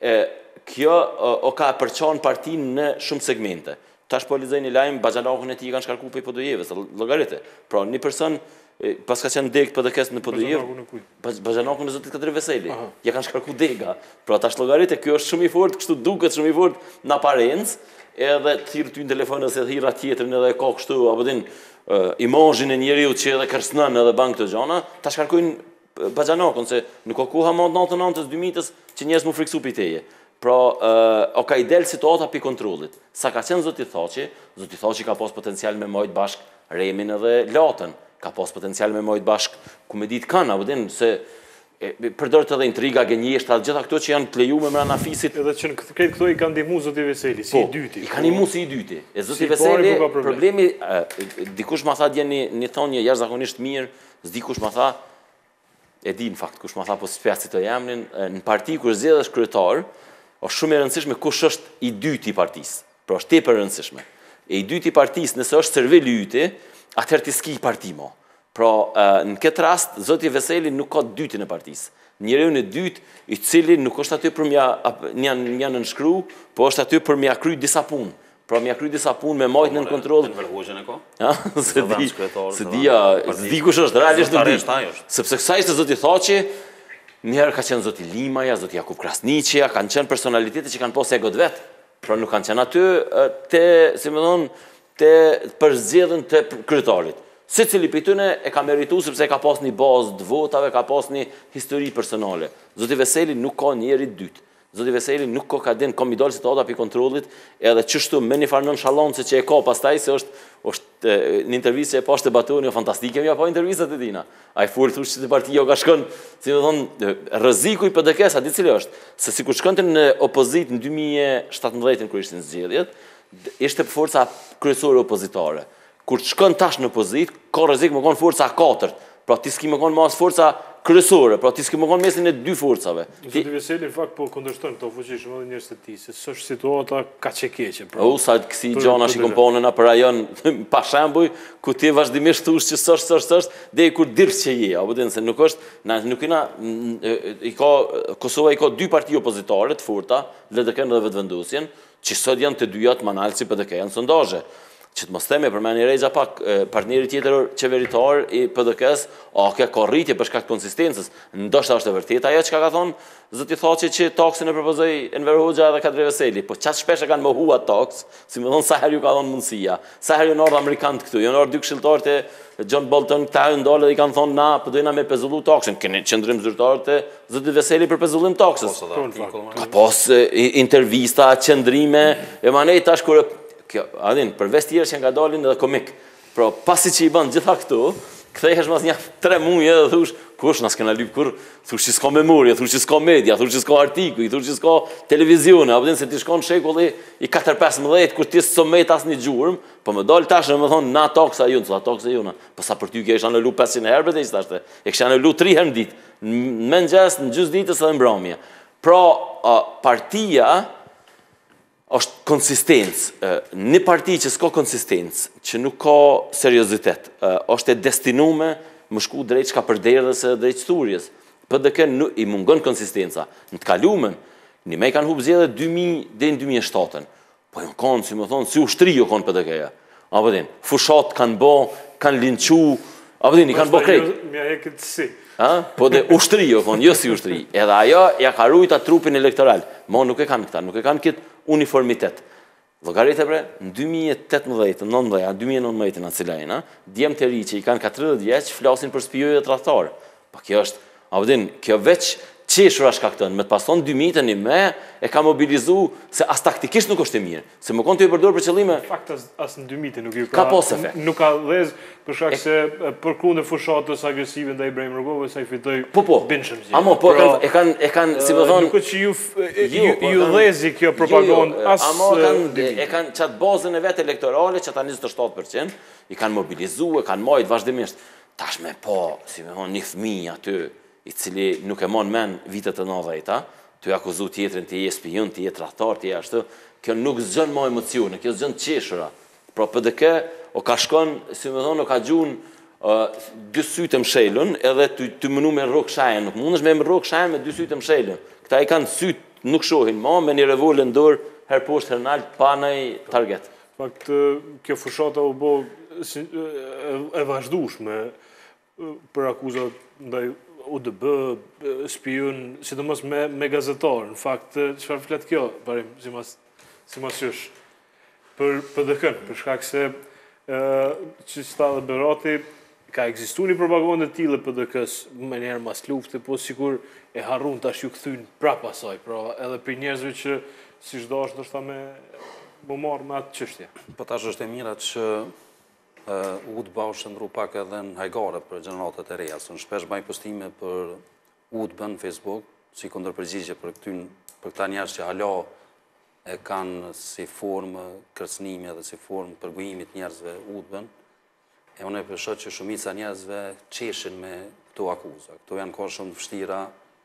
Kjo o ka përqanë partinë në shumë segmente. Tash po lizaj një lajmë, Baxhalakun e ti i kanë shkarku për i Podojevës, logarite. Pra një person, pas ka qenë degë PDK-s në Podojevë, Baxhalakun e Zotit Kadri Veseli, ja kanë shkarku dega. Pra tash logarite, kjo është shumë i fort, kështu duket shumë i fort në aparencë, edhe të thirë ty në telefonës e thira tjetërin edhe ka kështu, apo din, imazhin e njeriu që edhe kërsnën edhe ban këtë gjana, ta shkarkojnë Baxhalakun, se nuk o koha ma 99-2000 që njerëz mu friksu për teje. Pra, o ka i del situata për kontrolit. Sa ka qenë Zoti Thaçi ka pas potencial me majtë bashk Remin edhe Latën, ka pas potencial me majtë bashk ku me ditë kanë, apo din, se përdorët edhe intriga, gënjeshtra, gjitha këto që janë të leju me mrena fisit. Edhe që në këtë këto i kanë ndihmu Zoti Veseli, si i dyti. I kanë ndihmu si i dyti. E Zoti Veseli, problemi, dikush ma tha dje një thonje jashtëzakonisht mirë, dikush ma tha, e di në fakt, kush ma tha po spjaci të jamnin, në parti kur zgjedhësh kryetar, është shumë e rëndësishme kush është i dyti i partisë. Pra është tepër e rëndësishme. E i dyti i partisë, nëse është servil i yti, atëherë ti s'ki parti mo. Pra, në këtë rast, Zoti Veseli nuk ka dytin e partisë. Njeriu në dytë, i cili nuk është aty për mja nënshkru, po është aty për mja kry disa punë. Pra, mja kry disa punë me majtë në kontrol. Në vërhojgjën e ka? Se di kush është, realisht nuk di. Sepse kësa ishte Zoti Thaçi, njëherë ka qenë Zoti Limaja, Zoti Jakub Krasniqia, kanë qenë personalitete që kanë posë egot vetë. Pra, nuk kanë qenë aty të përzgjedhjen të kryetarit. Se cili për tëne e ka meritu sepse e ka pas një bazë të votave, ka pas një histori personale. Zoti Veseli nuk ka njeri dytë. Zoti Veseli nuk ka din, kom i dalë situata për kontrolit, edhe qështu me një farë nonshalancë që e ka pastaj, se është një intervjistë që e pashtë të batoni, o fantastike mja pa intervjistat e tina. A i furë thush që të partija o ka shkën, si me thonë, rëziku i PDK-s, a di cili është, se si kur shkënte në opozit në 2017, kër ishtë në zgjedhjet, ishte për forca kryesore opozitare. Kur të shkën tash në opozit, ka rrezik më konë forca 4, pra ti s'ki më konë mas forca kryesore, pra ti s'ke më konë mesin e dy forcave. Zoti Veseli, në fakt, po kundërshton këto fuqishëm edhe njerëz të tij, se s'është situata kaq e keqe. Sa kësi gjana që komponën për rajon, pa shembuj, ku ti vazhdimisht thush që s'është, dhe kur dirës që je, apo din se nuk është, Kosova i ka dy parti opozitare të forta, LDK-n dhe Vetëvendosjen, që sot janë të dyja të manalë si PDK janë sondazhe. Që të mos themi për Meni Rexha pak partneri tjetër qeveritar i PDK-s, ka rritje për shkak të konsistencës. Ndoshta është e vërtetë ajo që ka thonë zoti Thaçi që taksin e propozoi Enver Hoxha dhe Kadri Veseli, po çfarë shpesh e kanë mohuar taks, si më thon sa herë ju ka dhënë mundësia. Sa herë janë ardhur amerikanë këtu, janë ardhur dy këshilltarë të John Bolton këta ndalë dhe i kanë thonë na po dojna me pezullu taksin. Keni qendrim zyrtar të zoti Veseli për pezullim taksës. Ka pas intervista, qendrime, e manej tash kur adin, përveç tjerë që nga dalin edhe komik. Pra, pasi që i bën gjitha këtu, kthehesh mas një 3 muaj edhe thush, kush na s'kena lyp kur, thush që s'ka memorie, thush që s'ka media, thush që s'ka artikuj, thush që s'ka televizione, apo din se ti shkon shekulli i 4-15 kur ti s'o met asnjë gjurmë, po më dal tash më thon na taksa jon, sa taksa jona. Po sa për ty që isha në lu 500 herë vetë ishte. E kisha në lu 3 herë në ditë. Në mëngjes, në gjys ditës edhe në mbrëmje. Pra, partia është konsistencë. Një parti që s'ka konsistencë, që nuk ka seriozitet, është e destinume më shku drejt shka përderdhës e drejt sturjes. PDK i mungon konsistenca. Në të kalumen, një me i kanë hubë zjedhe 2000 dhe në 2007. Po e në konë, si më thonë, si ushtri jo konë PDK-ja. Apo din, fushat kanë bo, kanë linqu, apo din, i kanë bo krejt. Mja e këtë si. Po dhe ushtri jo konë, jo si ushtri. Edhe ajo ja ka rujta trupin elektoral. Mo nuk e kanë këta, nuk e kanë këtë uniformitet. Llogarit e bre, në 2019 në cilajna, djemë të ri që i kanë 40 vjeç flasin për spijojë e tradhtarë. Pa kjo është, avdin, kjo veç qeshura shkaktën, me të pason 2000 një me, e ka mobilizu se as taktikisht nuk është e mirë, se më konë të i përdor për qëllime. Në fakt, as në 2000 nuk i ka pos efekt. Nuk ka dhez, për shkak se përkundër fushatës agresive ndaj Ibrahim Rugove, sa i fitoj Binshëm Zjevi. Amo, po e kanë, si më thonë... Nuk është që ju dhezi kjo propagandë, as... Amo, e kanë qatë bazën e vetë elektorale, që ata 27%, i kanë mobilizu, e kanë majtë vazhdimisht. Tash me po, si më thonë, një fëmijë aty, i cili nuk e mon men vitet të 90-ta, të akuzu tjetrin të je spion, të je tradhtar, të je ashtu, kjo nuk zgjën më emocione, kjo zgjën qeshura. Pra PDK, o ka shkon, si më thonë, o ka gjun dy sytë mshelën, edhe të mënu me rrok shajen, nuk mund është me rrok shajen me dy sytë mshelën. Këta i kanë sytë, nuk shohin ma, me një revolën dorë, her poshtë, her naltë, pa nëj target. Fakt, kjo fushata u bo e vazhdueshme për akuzat ndaj UDB, spion, sidomos me gazetarë. Në fakt, çfarë flet kjo, parim, si mas qysh, për PDK-n, për shkak se që sta dhe Berati, ka ekzistu një propagandë të tillë PDK-s më njerë mas lufte, po sikur e harrun tash ju kthyn prapa asaj, pra edhe për njerëzve që si çdo është ndoshta me marrë me atë çështje. Po tash është e mira që UDB u shndru pak edhe në hajgare për gjeneratat e reja, se në shpesh baj postime për UDB në Facebook, si kundërpërgjigje për këta njerëz që hala e kanë si formë kërcënimi edhe si formë përgojimit njerëzve UDB-n, e unë e përshot që shumica njerëzve qeshin me këto akuza. Këto janë kohë shumë të vështira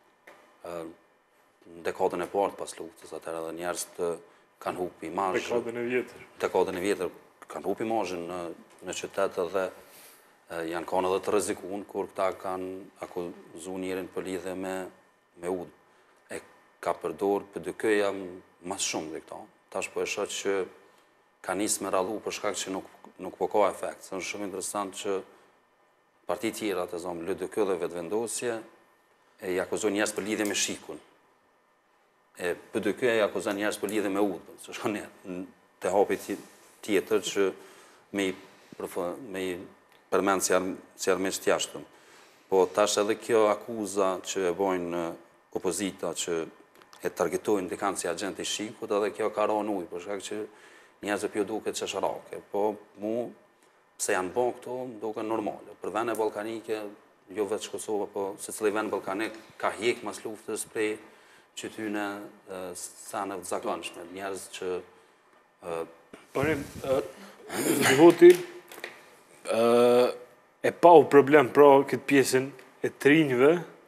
në dekadën e partë pas luftës, atëherë edhe njerëz të kanë hup imazh. Dekadën e vjetër kanë hup imazhin në qytet edhe janë kanë edhe të rrezikuar kur këta kanë akuzuar njërin për lidhje me UDB. E ka përdor PDK-ja më shumë dhe këta. Tash po e shoh që ka nisë me rallu për shkak që nuk po ka efekt. Është shumë interesant që partit tjera të zonë LDK dhe Vetëvendosje e akuzojnë njerëz për lidhje me shikun. E PDK e akuzon njerëz për lidhje me UDB. Që shkon te hapi tjetër që me i përmend si armiqt jashtëm. Po tash edhe kjo akuza që e bojnë opozita që e targetojnë dikant si agent i shikut, edhe kjo ka rënë ujë, për shkak që njerëzve pjo duket çesharake. Po mu, pse janë bon këto, duken normale. Për vende ballkanike, jo vetë Kosova, po secili vend ballkanik ka hjek mas luftës prej qytyne sanëve të zakonshme. Njerëz që... Parim, Zbihoti e pa u problem pra këtë pjesën e trinjve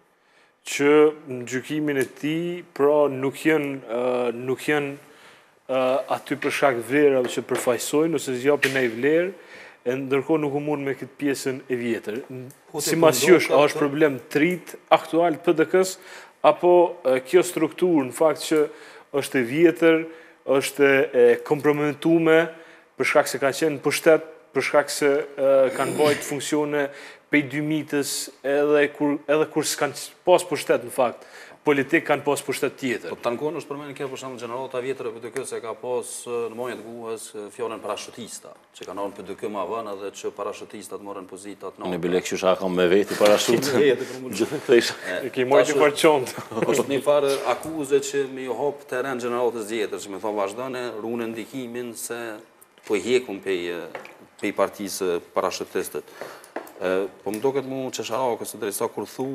që në gjykimin e ti, pra nuk janë aty për shkak vlerave që përfaqësojnë ose zjapin ai vlerë, e ndërkohë nuk u mund me këtë pjesën e vjetër. Si masjosh, a është problem trit aktual të PDK-s, apo kjo strukturë në fakt që është e vjetër, është e kompromitume, për shkak se ka qenë pushtet, për shkak se kanë bajt funksione pej 2000-ës edhe kur s'kanë pas pushtet në fakt, politik kanë pas pushtet tjetër. Po të nkohën është përmenë kjo për shumë generata vjetër e PDK se ka pas në mojët guhës fjallën parashutista, që kanë orën PDK ma vënë edhe që parashutistat morën pozitat në... Në bile këshu shakam me veti parashutë. E ki mojtë i farë qontë. është një farë akuze që me ju hopë teren generatës vjetër, që me thonë vazhdojnë runë ndikimin se po i hekum pej partisë parashutistët. Po më do këtë mu që sharakës të drejsa kur thu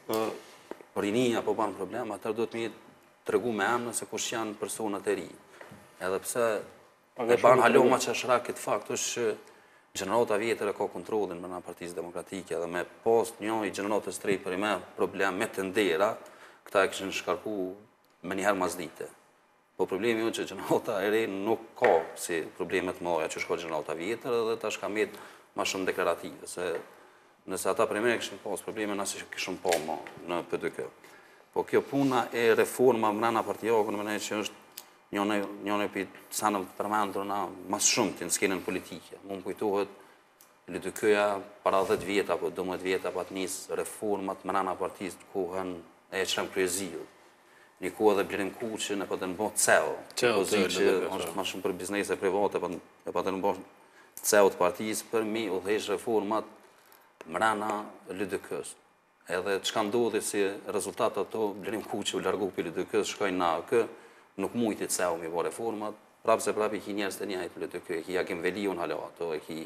rinia po banë problem, atër do të mi të regu me emnë se kush janë personat e ri. Edhe pse e banë haloma që shra këtë fakt është që gjenerata vjetër e ka kontrolin me nga Partisë Demokratike edhe me post një i gjeneratës të rej për i me problem me të ndera, këta e këshën shkarku me njëherë mazdite. Po problemi është që gjenerata e rej nuk ka si problemet mëdha që shko gjenerata vjetër edhe ta shkamet ma shumë deklarative, se nëse ata për e mene këshën pas probleme, nëse këshën pa ma në PDK. Po kjo puna e reforma mrena partijokë, në mene që është njëne për sanëm të përmendur na mas shumë të në skenën politike. Më kujtohet LDK-ja para 10 vjeta, apo 12 vjeta, pa të njësë reformat mrena partijës të kohën e qërëm kryezilë. Një kohë dhe Blerim Kuqin e pa të në bëhë CEO, që është ma shumë për biznese private, e pa të në bëhë CEO të partijës për mi u dhejsh reformat mrena LDK-s. Edhe që ka ndodhi si rezultat ato, Blerim Kuqi u largu për LDK-s, shkojnë në AK, nuk mujti të CEO mi bo reformat, prapë se prapë i ki njerës të njajtë LDK, e ki Jakim Velion hala ato, e ki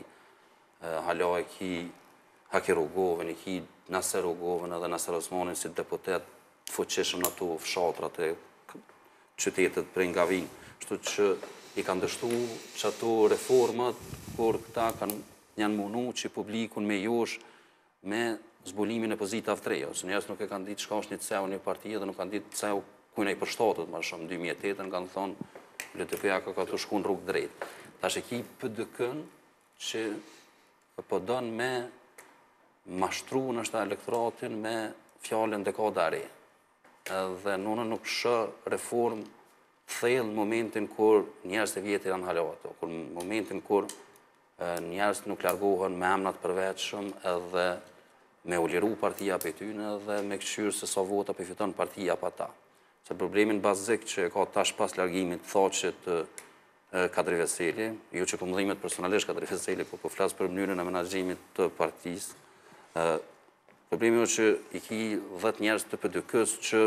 Haki Rogovën, e ki Naser Rogovën edhe Naser Osmanin si deputet të fuqishëm në ato fshatrat e qytetet prej nga vinë. Shtu që i kanë dështu që ato reformat, kur këta janë munu që publikun me josh me zbulimin e pozitave të reja. Se njerës nuk e kanë ditë çka është një CEO një partije dhe nuk kanë ditë CEO kujna i përshtatët, ma shumë 2008 kanë thonë LDK-ja ka të shku në rrugë drejt. Tash e ki PDK-n që po dënë me mashtru në shta elektoratin me fjallën dekada re. Edhe nëna nuk shë reform thellë në momentin kur njerës të vjetë janë halato, kur në momentin kur njerës nuk largohen me emnat përveçëm edhe me u liru partia për tyne edhe me këshyrë se sa vota për fiton partia pa ta. Se problemin bazik që ka tash pas largimit thoqet Kadri Veseli, jo që pëmdhimet personalisht Kadri Veseli, po flasë për mënyrën e menaxhimit të partisë. Problemi është që i ki 10 njerës të PDK-s që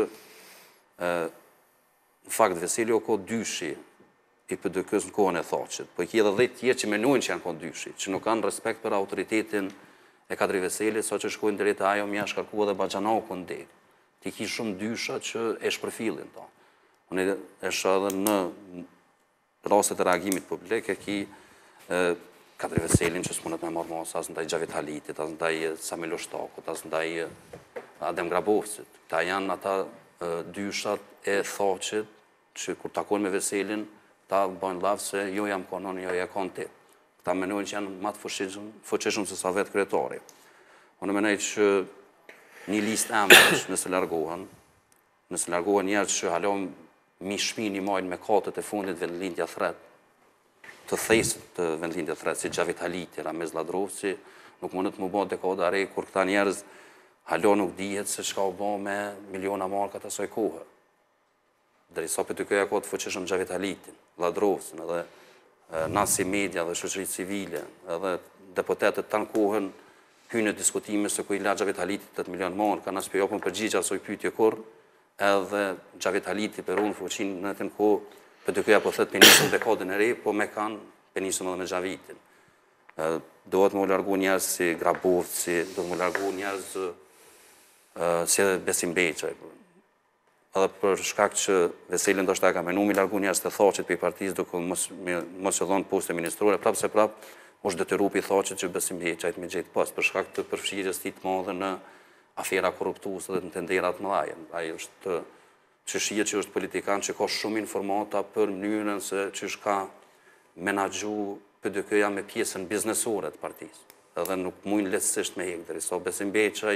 në fakt Veseli o ko dyshi i PDK-s në kohën e thoqet, po i ki edhe 10 tjerë që menojnë që janë ko dyshi, që nuk kanë respekt për autoritetin e Kadri Veseli, sa që shkojnë drejtë ajo mja shkarkua dhe Bajanau ku ndekë. Ti ki shumë dysha që e shpërfillin ta. Unë e shë edhe në rastet e reagimit publik, e ki Kadri Veselin që s'punët me marrë mos, asë ndaj Gjavit Halitit, asë ndaj Samilo Shtakut, asë ndaj Adem Grabovcit. Ta janë ata dyshat e thoqit që kur takojnë me Veselin, ta bëjnë lavë se jo jam konon, jo jam konti. Ta menojnë që janë matë fuqishëm se sa vetë kryetari. Unë menoj që një listë emërës nëse largohen njerë që halon mi shmi një majnë me katët e fundit vendlindja thret, të thesët të vendlindja thret, si Gjavit Haliti, Ramez Ladrovci, nuk mundet më bo dekada re, kur këta njerëz halon nuk dihet se shka u bo me miliona markat asoj kohë. Drejsa për të këja ka të fuqishëm Gjavit Halitin, Ladrovcin, edhe Nasi Media dhe Shoqëritë Civile, edhe deputetet të në kohën hynë e diskutime se ku i la Gjavit Halitit 8 milion marë, ka nësë për jopën përgjigja asoj pyetje kur, edhe Gjavit Haliti për unë fuqin në të në kohë, për të këja po thëtë penisëm dekadën e re, po me kanë penisëm edhe me Gjavitin. Dohet më largu njerës si Grabovci, dohet më largu njerës si edhe Besim Beqaj. Edhe për shkak që Veselin do shta ka menu mi largu njerës të thoqit për i partijës, duke mos që dhonë poste ministrore, prapë se prapë është detyru për i thoqit që Besim Beqajt me gjithë pas, për shkak të përfshirjes ti të madhe në afera korruptuese dhe në tenderat më dhaje. Ai është që shije që është politikan që ka shumë informata për mënyrën se që ka menaxhu PDK-ja me pjesën biznesore të partisë. Edhe nuk mujnë lehtësisht me hekë, derisa Besim Beqaj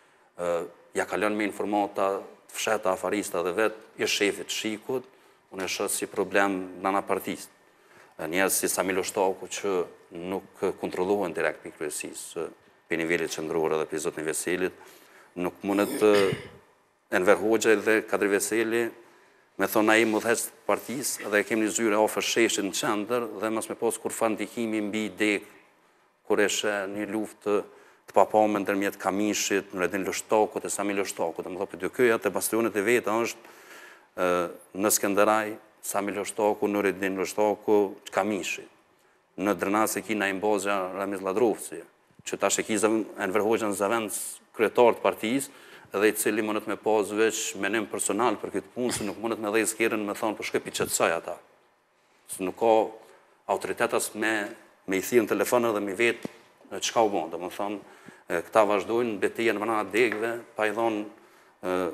ja kalon me informata të fsheta afarista dhe vetë i shefit Shikut, unë e shoh si problem nana partisë. Njerëz si Samilo Shtaku që nuk kontrollohen direkt për kryesisë, për nivelit qendror edhe për Zotin Veselit, nuk mundet Enver Hoxha dhe Kadri Veseli me thonë ai mudhec partisë dhe kemi një zyre ofër sheshit në qendër dhe mos me pas kur fa ndikimi mbi dek kur eshe një luftë të papame ndërmjet Kamishit, Nureddin Lështakut e Sami Lështakut. Dhe më thonë për dykyja të bastionet e veta është në Skenderaj, Sami Lështaku, Nureddin Lështaku, Kamishi. Në Drnas e ki Najmbozja Ramiz Ladrovci, që tash e ki Enver Hoxha në zavend kryetar të partisë, edhe i cili mundet me pas veç menim personal për këtë punë, se nuk mundet me dhe i skerën me thonë për shkepi qëtësaj ata. Se nuk ka autoritetas me i thirë në telefonë dhe me vetë qka u bon. Dhe më thonë, këta vazhdojnë në betejën në mëna degve, pa i dhonë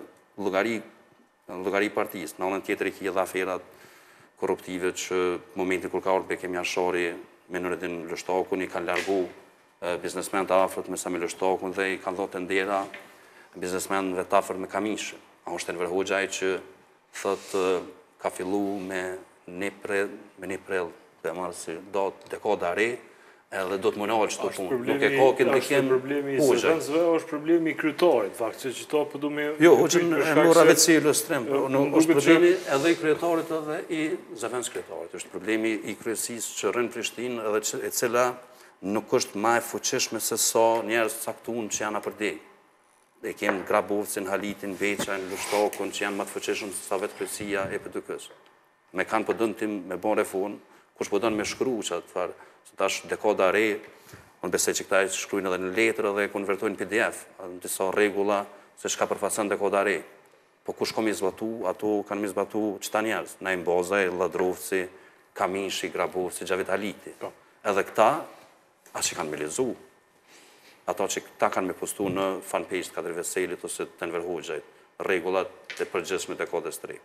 lugari partisë. Në anën tjetër i ki edhe aferat korruptive që momentin kur ka orë Bekim Jashari me Nureddin Lështakun i kanë largu biznesmen të afrët me Sami Lështakun dhe i kanë dhotë ndera biznesmenëve të afër me Kamishën. A është Enver Hoxha që thëtë ka fillu me një prell dhe marë si do të dekada re edhe do të mënalë që të punë. Nuk e ka këtë ndikim problemi i zëvendësve, është problemi i kryetarit, fakt, që qëto përdu me... Jo, Hoxhën e mora vetë lëstrem, është problemi edhe i kryetarit edhe i zëvendës kryetarit. është problemi i kryesisë që rënë Prishtinë edhe e cila nuk është ma e fuqishme se sa njerëz caktuar që janë apërdej. E kemë Grabovcin, Halitin, Beqajn, Lështakun, që janë më të fuqishëm se sa vetë kryesia e PDK-s. Me kanë përdën tim me bon reform, kush përdën me shkru që atë farë, se tash dekada re, unë besoj që këta e shkrujnë edhe në letër dhe konvertojnë PDF, në disa regula se shka përfaqëson dekada re. Po kush kam i zbatu, ato kanë mi zbatu qëta njerëz, Najmbozaj, Ladrovci, Kamishi, Grabovci, Gjavit Haliti. Edhe këta, as që kanë me lezu, ato që ta kanë me postu në fanpage të Kadri Veselit ose të Enver Hoxhait, regullat e përgjithshme të kodës të re.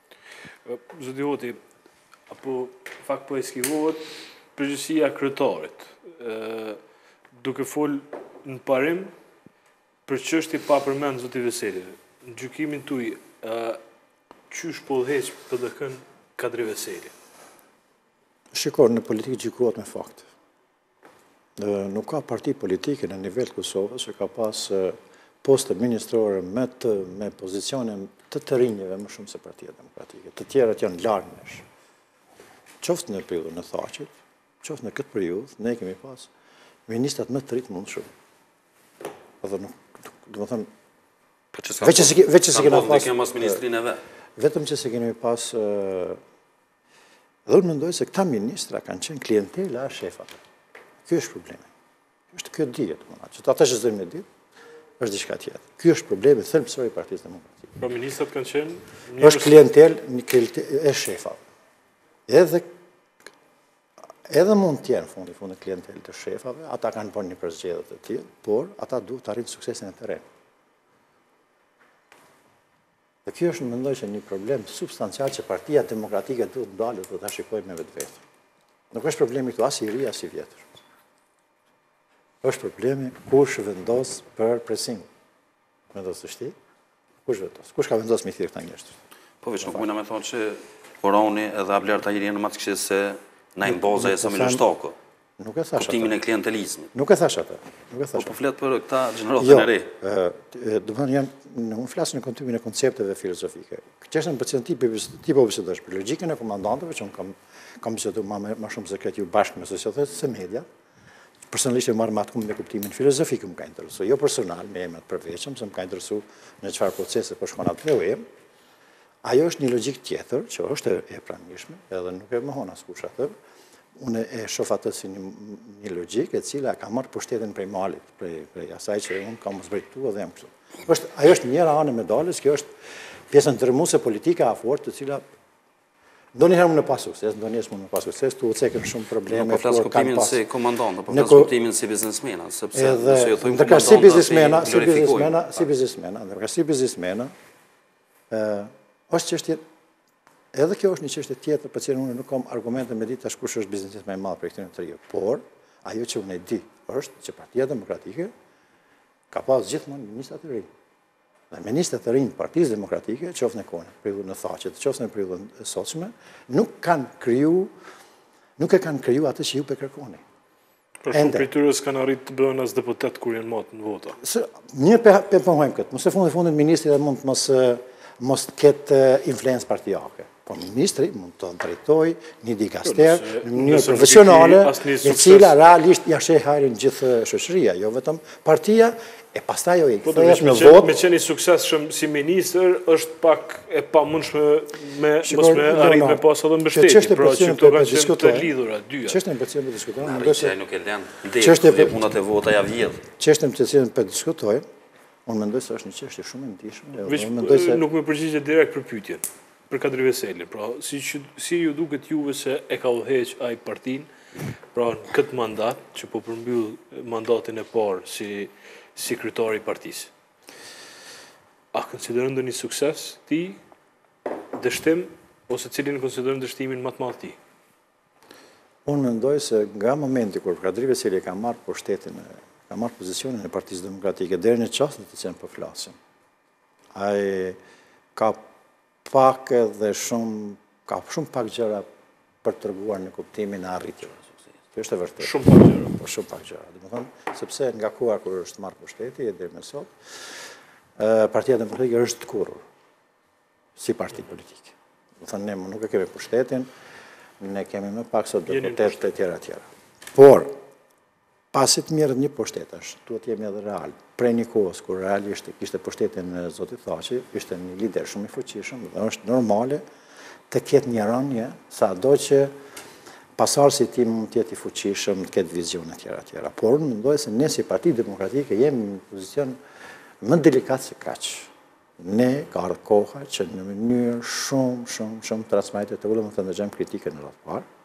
Zoti Hoti, apo fakt po eskivohet përgjithësia kryetarit, duke fol në parim për çështje pa përmend Zoti Veseli. Në gjykimin tuaj, çysh po udhëheq PDK-n Kadri Veseli? Shikoj, në politikë gjykohet me fakte. Nuk ka parti politike në nivel të Kosovës që ka pas poste ministrore me pozicione të rinjeve më shumë se Partia Demokratike. Të tjerat janë larg nesh. Qoftë në periudhën e Thaqit, qoftë në këtë periudhë, ne kemi pas ministrat më të rinj mund shumë. Edhe nuk, do të thënë, veç që se kena pas ministrinë e vet. Vetëm që se kemi pas dhe unë mendoj se këta ministra kanë qenë klientela e shefave. Kjo është problemi. Është kjo dihet, që ata që zërin e ditë, është diçka tjetër. Ky është problemi thelbësor i Partisë Demokratike. Pra ministrat kanë qenë është klientelë e shefave. Edhe mund të jenë fundi klientelë të shefave, ata kanë bërë një përzgjedhje të tillë, por ata duhet të arrijnë suksesin e terrenit. Dhe kjo është mendoj që një problem substancial që Partia Demokratike duhet ndalë dhe ta shikojë me vetvete. Nuk është problemi këtu as i ri as i vjetër. Është problemi kush vendos për pressing. Vendos të shti? Kush vendos? Kush ka vendos me thirr këta njerëz? Po veç nuk mundna me thonë që Koroni edhe Abler Tahiri janë më të këqij se Najmbozaj e Sami Lështaku. Nuk e thash atë. Kuptimin e klientelizmit. Nuk e thash atë. Po flet për këta gjeneratën e re. Do të thonë unë flas në kuptimin e koncepteve filozofike. Çështën për tipo bisedosh për logjikën e komandantëve që unë kam biseduar më shumë se këtë ju bashkë me societet se media. Personalisht e marrë më atë me kuptimin filozofik më ka interesu. Jo personal, me emrat përveçëm, se më ka interesu në çfarë procese po shkon atë dhe ajo është një logjik tjetër, që është e pranishme, edhe nuk e mohon askush atë. Unë e shoh atë si një logjik e cila ka marrë pushtetin prej malit, prej asaj që unë kam zbritur dhe jam kështu. Ajo është njëra anë e medalës, kjo është pjesën tërmuese politike e afort, të cila Ndonjëherë më në pas sukses, ndonjëherë më në pas sukses, tu u cekën shumë probleme. Po flasë kuptimin si komandant, po flasë kuptimin si biznesmena, sepse nëse ju thujmë komandant, si biznesmena, është çështje, edhe kjo është një çështje tjetër për cilën unë nuk kam argumente me ditë tash kush është biznesmen më i madh për këtyre të ri. Por ajo që unë e di është që Partia Demokratike ka pas gjithmonë ministra të rinj. Dhe ministrat të rinj Partisë Demokratike, qoftë në kohën e periudhën e Thaqit, qoftë në periudhën e sotshme, nuk e kanë kriju atë që ju pe kërkoni. Për shumë për tyre s'kanë arrit të bëhen as deputet kur jenë matë në vota. Një pe përhojmë këtë, mos e fundit ministri dhe mund mos të ketë influencë partijake. Po ministri mund të drejtoj një dikaster në mënyrë profesionale, e cila realisht ja sheh hajrin gjithë shoqëria, jo vetëm partia, e pastaj jo i kthehet në votë. Me qenë i suksesshëm si ministër është pak e pamundshme mos me arrit me pas edhe mbështetje, pra që këto kanë qenë të lidhura dyja. Çështën për cilën po diskutojmë, mendoj se nuk e lën dhe punat e vota ja vjedh. Çështën për cilën po diskutojmë, unë mendoj se është një çështje shumë e ndihshme. Nuk më përgjigje direkt për pyetjen. Për Kadri Veseli, pra, si ju duket juve se e ka udhëheq ai partinë, pra në këtë mandat, që po përmbyll mandatin e parë si kryetari i partisë. A konsideron ndonjë sukses ti, dështim, ose cilin konsideron dështimin më të madh ti? Unë mendoj se nga momenti kur Kadri Veseli ka marrë pozicionin e Partisë Demokratike deri në çastin të cilën po flasim, ai ka shumë pak gjëra për të treguar në kuptimin e arritjeve të suksesit. Kjo është e vërtetë. Shumë pak gjëra. Po shumë pak gjëra. Domethënë, sepse nga koha kur është marrë pushteti deri më sot, Partia Demokratike është të kurrur si parti politike. Domethënë ne nuk e kemi pushtetin, ne kemi më pak sot deputet të tjera. Por pasi të merret një pushtetash, duhet jemi edhe real. Prej një kohës kur realisht kishte pushtetin zoti Thaçi, ishte një lider shumë i fuqishëm dhe është normale të ketë një rënje, sado që pasardhësi i tij mund të jetë i fuqishëm, të ketë vizione të tjera. Por unë mendoj se ne si Parti Demokratike jemi në pozicion më delikat se kaq. Ne ka ardhur koha që në mënyrë shumë transparente të ulëm të ndëgjojmë kritikën në radhë parë.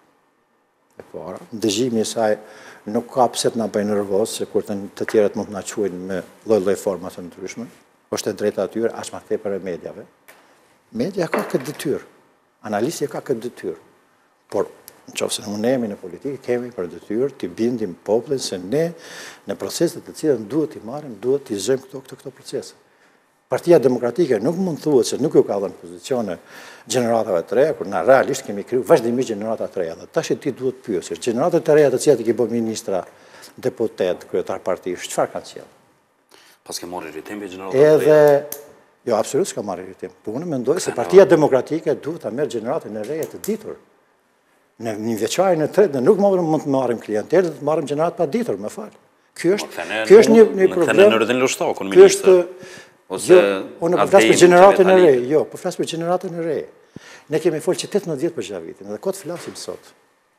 Dëgjimi i saj nuk ka pse të na bëjë nervoz, se kur të tjerët mund të na quajnë me lloj-lloj forma të ndryshme, është e drejta atyre, aq më tepër e mediave. Media ka këtë detyrë, analistja ka këtë detyrë. Por nëse ne jemi në politikë, kemi për detyrë të bindim popullin se ne në proceset të cilat duhet i marrim, duhet të zgjojmë këto procese. Partia Demokratike nuk mund të thuhet se nuk ju ka dhënë pozicione gjeneratave të reja, kur na realisht kemi kriju vazhdimisht gjenerata të reja. Dhe tash ti duhet të pyesësh, gjeneratat të reja të cilat i ke bërë ministra, deputet, kryetar partish, çfarë kanë sjellë? Pas ke marrë rritim për gjeneratat të reja? Jo, absolutisht ka marrë rritim. Po unë mendoj se Partia Demokratike duhet ta merr gjeneratën e reja të ditur. Në një vjeçarin e tretë nuk mund të marrim klientelë, të marrim gjenerat pa ditur, më fal. Ky është një problem. Në rrethën Lushtakun, ministër. Unë po flas për gjeneratën e re, jo, po flas për gjeneratën e re. Ne kemi folë që 18 vjet për Xhavitin, dhe kot flasim sot.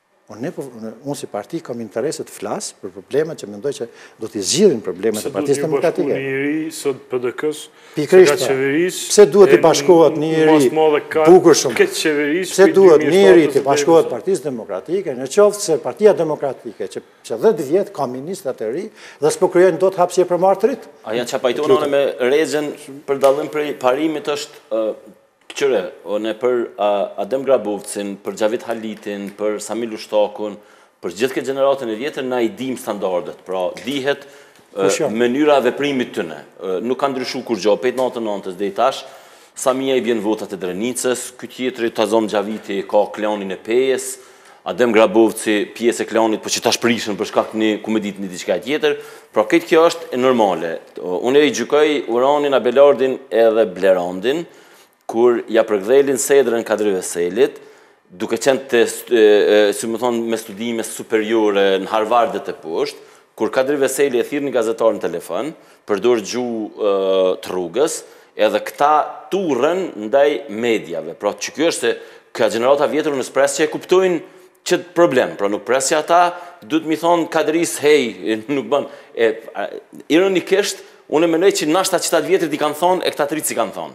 Unë si parti kam interese të flas për problemet që mendoj që do t'i zgjidhin problemet e Partisë Demokratike. Se duhet një bashku njëri sot PDK-s, pikërisht pse duhet i bashkohet një njeri bukur shumë? Pse duhet një njeri të bashkohet Partisë Demokratike, në qoftë se Partia Demokratike që 10 vjet ka ministrat e ri dhe s'po krijojnë dot hapësirë për marrë të rit? A janë çapajtona me Rexhen për dallim prej parimit është qëre, ne për Adem Grabovcin, për Xhavit Halitin, për Sami Lushtakun, për gjithë këtë gjeneratën e vjetër, na i dim standardet, pra dihet mënyra veprimit tëne. Nuk ka ndryshu kur gjo, 5-9 dhe i tash, Samia i bjen votat e Drenicës, këtë tjetëri Tazom Xhaviti ka klanin e Pejes, Adem Grabovci pjesë e klanit, për që tash prishën për shkak një kumedit një diçka tjetër, pra këtë kjo është e normale. Unë i gjykoj Uranin, Abelardin edhe Blerandin, kur ja përgdhelin Sedrën Kadri Veselit, duke qenë të, si më thonë, me studime superiore në Harvardet e poshtë, kur Kadri Veseli e thirr një gazetar në telefon, përdor gjuhë të rrugës, edhe këta turrën ndaj mediave. Pra që kjo është se ka gjenerata vjetër në pres që e kuptojnë qëtë problem, pra nuk pres që ata duhet mi thonë Kadris, hej, nuk bën. Ironikisht, unë mendoj që nashta që 7 vjetrit i kanë thonë, e këta 3 si kanë thonë.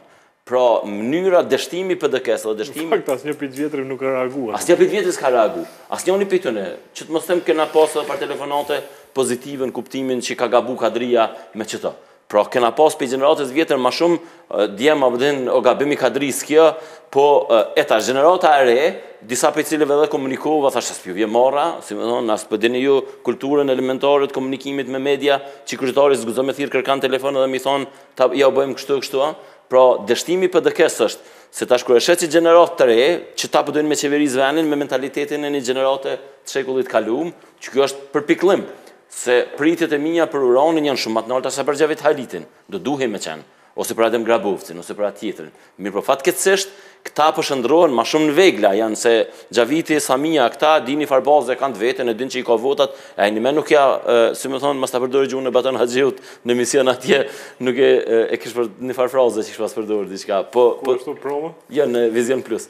Pra, mënyra dështimi PDK-s dhe dështimi... Në fakt, asnjë pit vjetër nuk ka reaguar. Asnjë pit vjetër s'ka reagu. Asnjëri prej tyre. Që të mos them kena pas edhe për telefonate pozitive në kuptimin që ka gabu kadria me çto. Pra, kena pas për gjeneratës vjetër ma shumë djem abdin o gabimi kadris kjo, po eta gjenerata e re, disa për cilëve dhe komunikova, thashtë s'pju vje marra, si me thonë, as përdini ju kulturën elementare të komunikimit me media, që kryetari s'guzo me thirë kërkan telefonë dhe mi thonë, ja u bëjmë kështu, pra, dështimi PDK-s është, se tash kur e shet që gjenerat të re, që ta përdojnë me qeveris venin, me mentalitetin e një gjenerate të shekullit kalum, që kjo është për piklim, se pritjet e minja për uranin janë shumë matë nalta se për Gjavit Halitin, do duhe me qenë, ose për Adem Grabovcin, ose për atë tjetërin. Mirë për fatkeqësisht, këta përshëndrohen ma shumë në vegla, janë se Gjaviti, Samia, këta dini farbaze kanë të vetën, e din që i ka votat, e një me nuk ja, si me thonë, mas të përdojë gjuhën e Baton Haxhiut në mision atje, nuk e kish për një farfraze që ish pas përdojë diçka. Ku është të promo? Jo, në Vision Plus.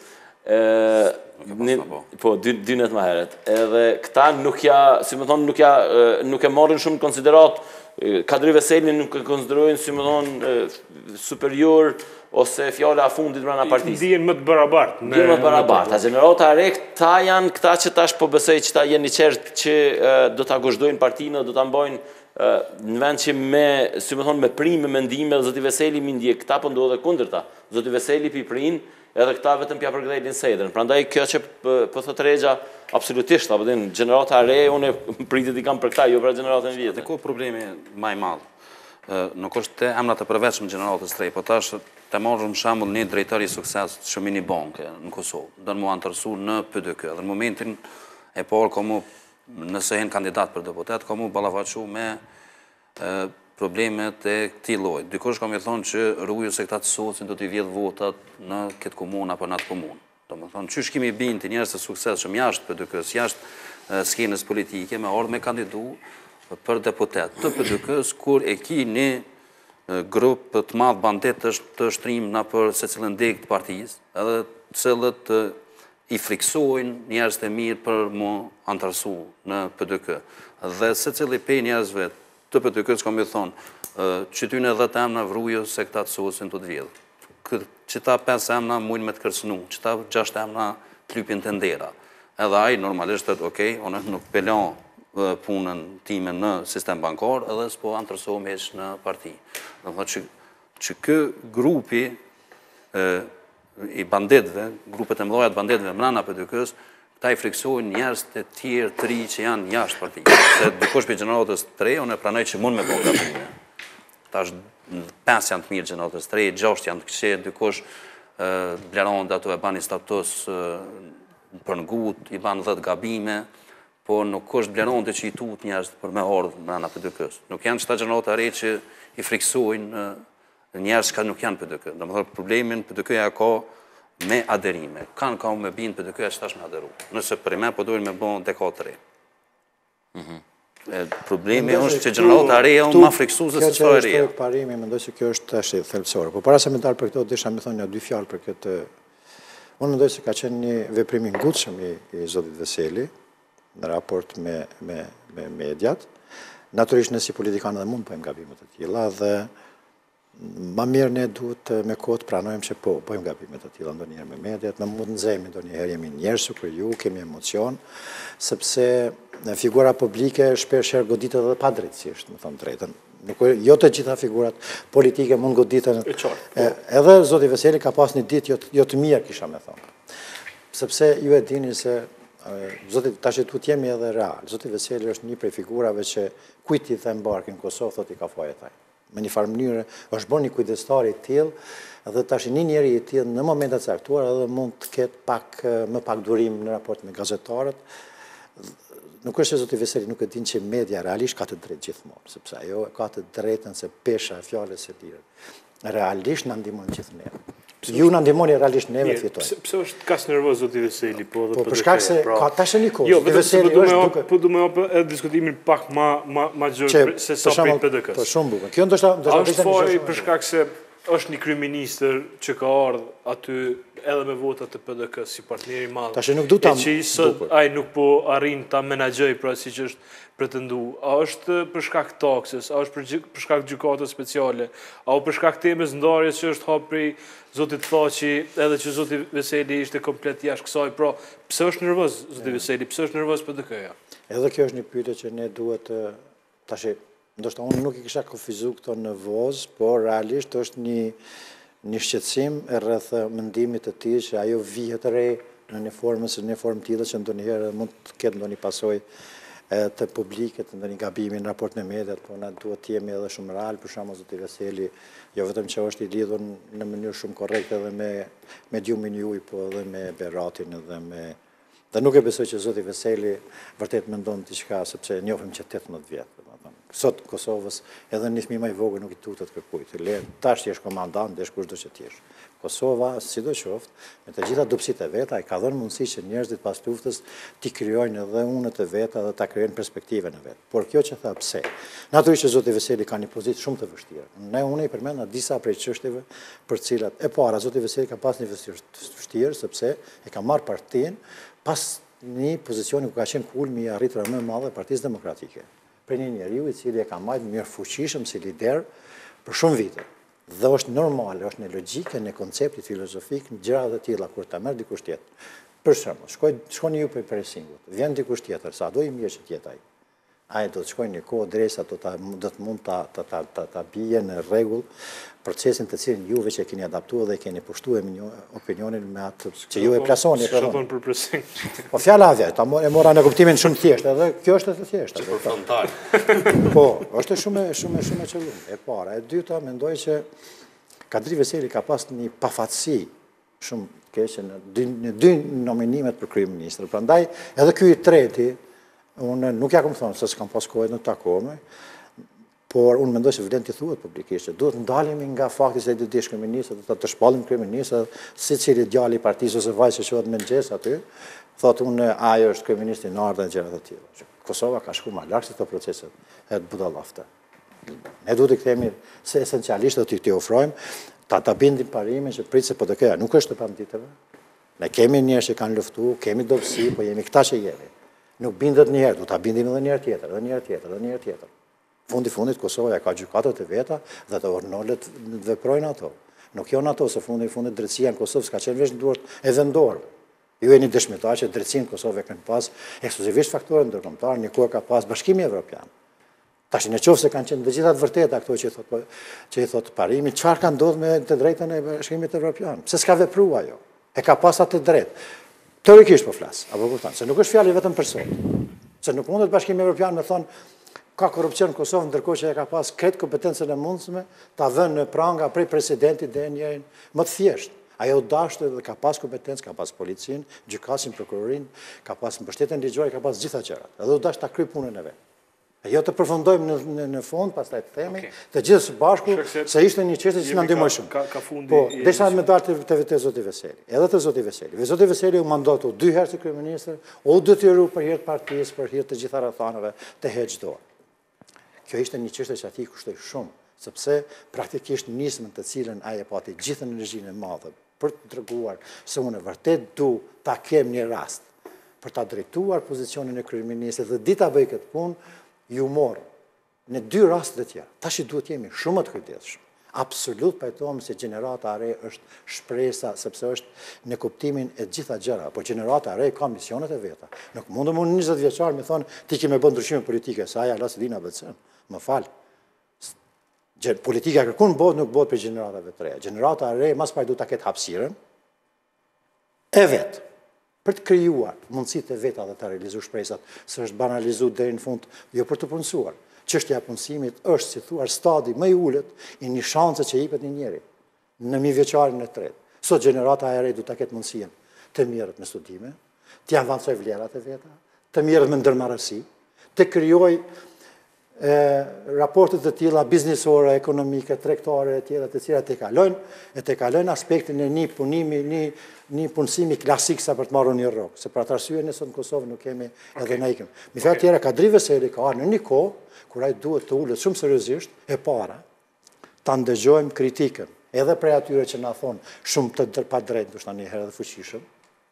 Po, dynet ma heret. Edhe këta nuk ja, si me thonë, nuk e marrin shumë në konsiderat, Kadri Veseli nuk e konsiderojnë, si me thonë, superior, ose fjala a fundit brana partisë. Ndihen më të barabartë. Ndihen më të barabartë. A gjenerata e re, këta janë këta që tash po besoj që ta jeni qertë që do ta gozhdojnë partinë, do ta mbajnë në vend që me, si me thonë, me primë, me mendime, dhe Zoti Veseli mi ndje, këta po ndodhe kundërta. Zoti Veseli pi prinë, edhe këta vetëm pja përgdhelin sedrën. Prandaj kjo që po thot Regja, absolutisht, apo din, gjenerata e re, unë pritit i kam për këta, jo për gjeneratën vjetë. Dhe ku problemi maj madhë? Nuk është te emrat e përveçëm gjeneratës të rej, po tash të marrëm shambull një drejtari sukses shumë një banke në Kosovë, dhe në mu antërsu në PDK. Dhe në momentin e parë, ka mu, nëse jenë kandidat për deputet, ka mu balafaqu me problemet e këti loj. Dikush kam i thonë që rruju se këta të socin do t'i vjedh votat në këtë komunë apo në atë komunë. Do më thonë, që shkimi binti njerës të sukses shumë jashtë PDK-s, jashtë skenës politike, me ardhë me kandidu për deputet të PDK-s, kur e ki një grupë të madhë bandet të shtrim në për se cilën degë të partijës, edhe cilët i friksojnë njerës të mirë për mu antarësu në PDK. Dhe se cilë i pej njerësve të PDK-s, kam i thonë, që ty në 10 emna vrujo se këta të sosin të vjedhë. Që ta 5 emna mujnë me të kërcënu, që ta 6 emna të lypin të ndera. Edhe ajë normalisht të okej, onë nuk pelon punën time në sistem bankar, edhe s'po antërsohëm heq në parti. Dhe më thotë që kë grupi i banditve, grupet e mdojat banditve mrana PDK-s, ta i friksojnë njerës të tjerë të ri që janë jashtë parti. Se dikush për gjeneratës të tre, unë e pranoj që mund me po gabime. Ta është 5 janë të mirë gjeneratës të tre, 6 janë të këshet, dikush bleron dhe ato e bani status për në gut, i banë 10 gabime, po nuk është bleron të që i tut njerës për me ardhë mrana PDK-s. Nuk janë që ta gjeneratë are që i friksojnë njerës që nuk janë PDK. Dhe më thërë problemin PDK-ja ka me aderime. Kanë ka me binë PDK-ja që tash me aderu. Nëse për i me po dojnë me bon dekat të re. Problemi është që gjeneratë are janë ma friksuse se së e reja. Kjo që është parimi, mendoj se kjo është tash e thelpsore. Po para se me dalë për këto, disha me thonë një 2 fjalë për këtë. Unë mendoj se ka qenë një veprimi ngutshëm i Zotit Veseli në raport me mediat. Naturisht nësi politikanë dhe mund bëjmë gabimet të tilla dhe ma mirë ne duhet me kohë të pranojmë që po, bëjmë gabimet të tilla ndonjëherë me mediat, në mund nëzemi ndonjëherë jemi njerësu për ju, kemi emocion, sepse figura publike shpesh herë goditet edhe pa drejtësisht, më thonë drejtën. Jo të gjitha figurat politike mund goditen. Edhe Zoti Veseli ka pas një ditë jo të mirë, kisha me thonë. Sepse ju e dini se tash tu jemi edhe real. Zoti Veseli është një prej figurave që kujt i them barkin Kosovë, thot i ka fajë taj. Me një farë mënyrë, është bërë një kujdestari i tillë, dhe tash një njeri i tillë në momentet caktuara edhe mund të ketë më pak durim në raport me gazetarët. Nuk është se Zoti Veseli nuk e din që media realisht ka të drejtë gjithmonë, sepse ajo ka të drejtën se pesha e fjalës së lirë. Realisht na ndihmon gjithë ne. Ju na ndihmoni realisht neve fitojmë. Pse është kas nervoz Zoti Veseli, po për shkak se ka tash një kohë. Jo, vetëm po do më hap diskutimin pak më gjërë se sa prit PDK-s. Po shumë bukur. Kjo ndoshta është fori për shkak se është një kryeministër që ka ardhur aty edhe me votat të PDK si partneri i madh. Tash nuk du ta ai nuk po arrin ta menaxhoj pra siç është pretendu. A është për shkak taksës, a është për shkak gjykatës speciale, a për shkak temës ndarjes që është hap prej zotit Thaçi, edhe që zoti Veseli ishte komplet jashtë kësaj. Pra, pse është nervoz zoti Veseli? Pse është nervoz PDK-ja? Edhe kjo është një pyetje që ne duhet tash, ndoshta unë nuk i kisha kufizuar këto në voz, por realisht është një shqetësim rreth mendimit të tij që ajo vihet re në një formë tillë që ndonjëherë mund të ketë ndonjë pasojë të publike, të ndonjë gabimi në raport në mediat, por na duhet të jemi edhe shumë real, për shembull zoti Veseli, jo vetëm që është i lidhur në mënyrë shumë korrekte edhe me Djumin Juj, po edhe me Beratin dhe nuk e besoj që zoti Veseli vërtet mendon diçka, sepse e njohim që 18 vjet. Sot Kosovës edhe një fëmijë më i vogël nuk i tutet kërkujt. Tash ti je komandant, desh kushdo që ti jesh. Kosova, sidoqoftë, me të gjitha dobësitë e veta, ai ka dhënë mundësi që njerëzit pas luftës t'i krijojnë edhe unët e veta dhe ta krijojnë perspektiven e vet. Por kjo që tha pse? Natyrisht që zoti Veseli ka një pozitë shumë të vështirë. Unë i përmend disa prej çështjeve për cilat e para zoti Veseli ka pas një vështirë sepse e ka marrë partinë pas një pozicioni ku ka qenë kulmi i arritura më e madhe e Partisë Demokratike. Për një njeriu i cili e ka marrë mirëfuqishëm si lider për shumë vite. Dhe është normale, është në logjike, në konceptit filozofik, në gjëra të tilla kur ta merr dikush tjetër. Për shembull, shkoni ju për presingut, vjen dikush tjetër, sa do i mirë që të jetë ai. Ai do të shkojë një kohë drejsa do të mund ta bie në rregull procesin të cilin juve që keni adaptuar dhe keni pushtuar opinionin me atë që ju e plasoni. Shkon për pressing. Po fjala e vet, e mora në kuptimin shumë thjesht, edhe kjo është e thjeshtë. Për frontal. Po, është shumë e çelum. E para, e dyta mendoj që Kadri Veseli ka pas një pafatësi shumë keqe në dy nominimet për kryeministër. Prandaj edhe ky i treti, unë nuk ja kam thonë se s'kam pas kohë në takome, por unë mendoj se vlen t'i thuhet publikisht që duhet ndalemi nga fakti se do të jesh kryeminist, do të shpallim kryeminist, secili djali i partisë ose vajzë që quhet mëngjes aty, thotë unë ajo është kryeminist i nardhë dhe gjëra të tilla. Kosova ka shkuar më lart se këto procese e budallafta. Ne duhet të kthehemi se esencialisht do t'i ofrojmë ta bindim parimin që prit se PDK-ja nuk është e panditëve. Ne kemi njerëz që kanë luftuar, kemi dobësi, po jemi këta që jemi. Nuk bindet njëherë, du ta bindim edhe njëherë tjetër, edhe njëherë tjetër, edhe njëherë tjetër. Fundit Kosova ka gjykatët e veta dhe të ornolet veprojnë ato. Nuk janë ato se fundit drejtësia në Kosovë s'ka qenë veç në duart e vendorëve. Ju jeni dëshmitar që drejtësinë në Kosovë kanë pas ekskluzivisht faktorë ndërkombëtar, një kohë ka pas Bashkimi Evropian. Tash nëse kanë qenë të gjitha të vërteta këto që i thot parimi, çfarë ka ndodhur me të drejtën e Bashkimit Evropian? Pse s'ka vepruar ajo? E ka pas atë drejtë. Teorikisht po flas, apo kupton, se nuk është fjalë vetëm për sot. Se nuk mundet Bashkimi Evropian me thonë ka korrupsion në Kosovë, ndërkohë që e ka pas kretë kompetencën e mundshme ta vënë në pranga prej presidentit dhe njërin më të thjeshtë. Ajo dashte dhe ka pas kompetencë, ka pas policinë, gjykasin, prokurorin, ka pas mbështetjen ligjore, ka pas gjitha gjërat. Edhe u dash ta kryej punën e vet. E jo të përfundojmë në fund, pastaj të themi, të gjithë së bashku, se ishte një çështje që na ndihmoi shumë. Po, desha me dalë të vetë zoti Veseli. Edhe të zoti Veseli. Zoti Veseli u mandatu 2 herë si kryeminist, u detyru për hir të partisë, për hir të gjitha rrethanave të heq dorë. Kjo ishte një çështje që atij kushtoi shumë, sepse praktikisht nismën të cilën ai e pati gjithë energjinë e madhe për të treguar se unë vërtet du ta kem një rast për ta drejtuar pozicionin e kryeministit dhe dita bëj këtë punë, ju morë në 2 raste të tjera. Tash duhet jemi shumë të kujdesshëm. Absolut pajtohem se gjenerata e re është shpresa, sepse është në kuptimin e gjitha gjëra, por gjenerata e re ka misionet e veta. Nuk mundem unë 20 vjeçar me thonë ti ke me bën ndryshime politike, sa aja las dina bëcën. Më fal. Politika kërkon bëhet nuk bëhet për gjeneratave të reja. Gjenerata e re mas pari duhet ta ketë hapësirën e vet për të krijuar mundësitë e veta dhe të realizuar shpresat, se është banalizuar deri në fund, jo për të punësuar. Çështja e punësimit është, si thuar, stadi më i ulët i një shanse që jepet një njeri në 1000 vjeçarin e tretë. Sot gjenerata e re duhet ta ketë mundësinë të mirët me studime, të avancoj vlerat e veta, të mirët me ndërmarrësi, të krijoj raportet të tilla biznesore, ekonomike, tregtare e tjera të cilat të kalojnë aspektin e një punimi, një punësimi klasik sa për të marrë një rrok. Se për atë arsye ne sot në Kosovë nuk kemi edhe na ikim. Me fjalë tjera, Kadri Veseli ka në një kohë kur ai duhet të ulet shumë seriozisht e para ta ndëgjojmë kritikën Edhe prej atyre që na thonë shumë të pa drejtë, ndoshta një herë dhe fuqishëm,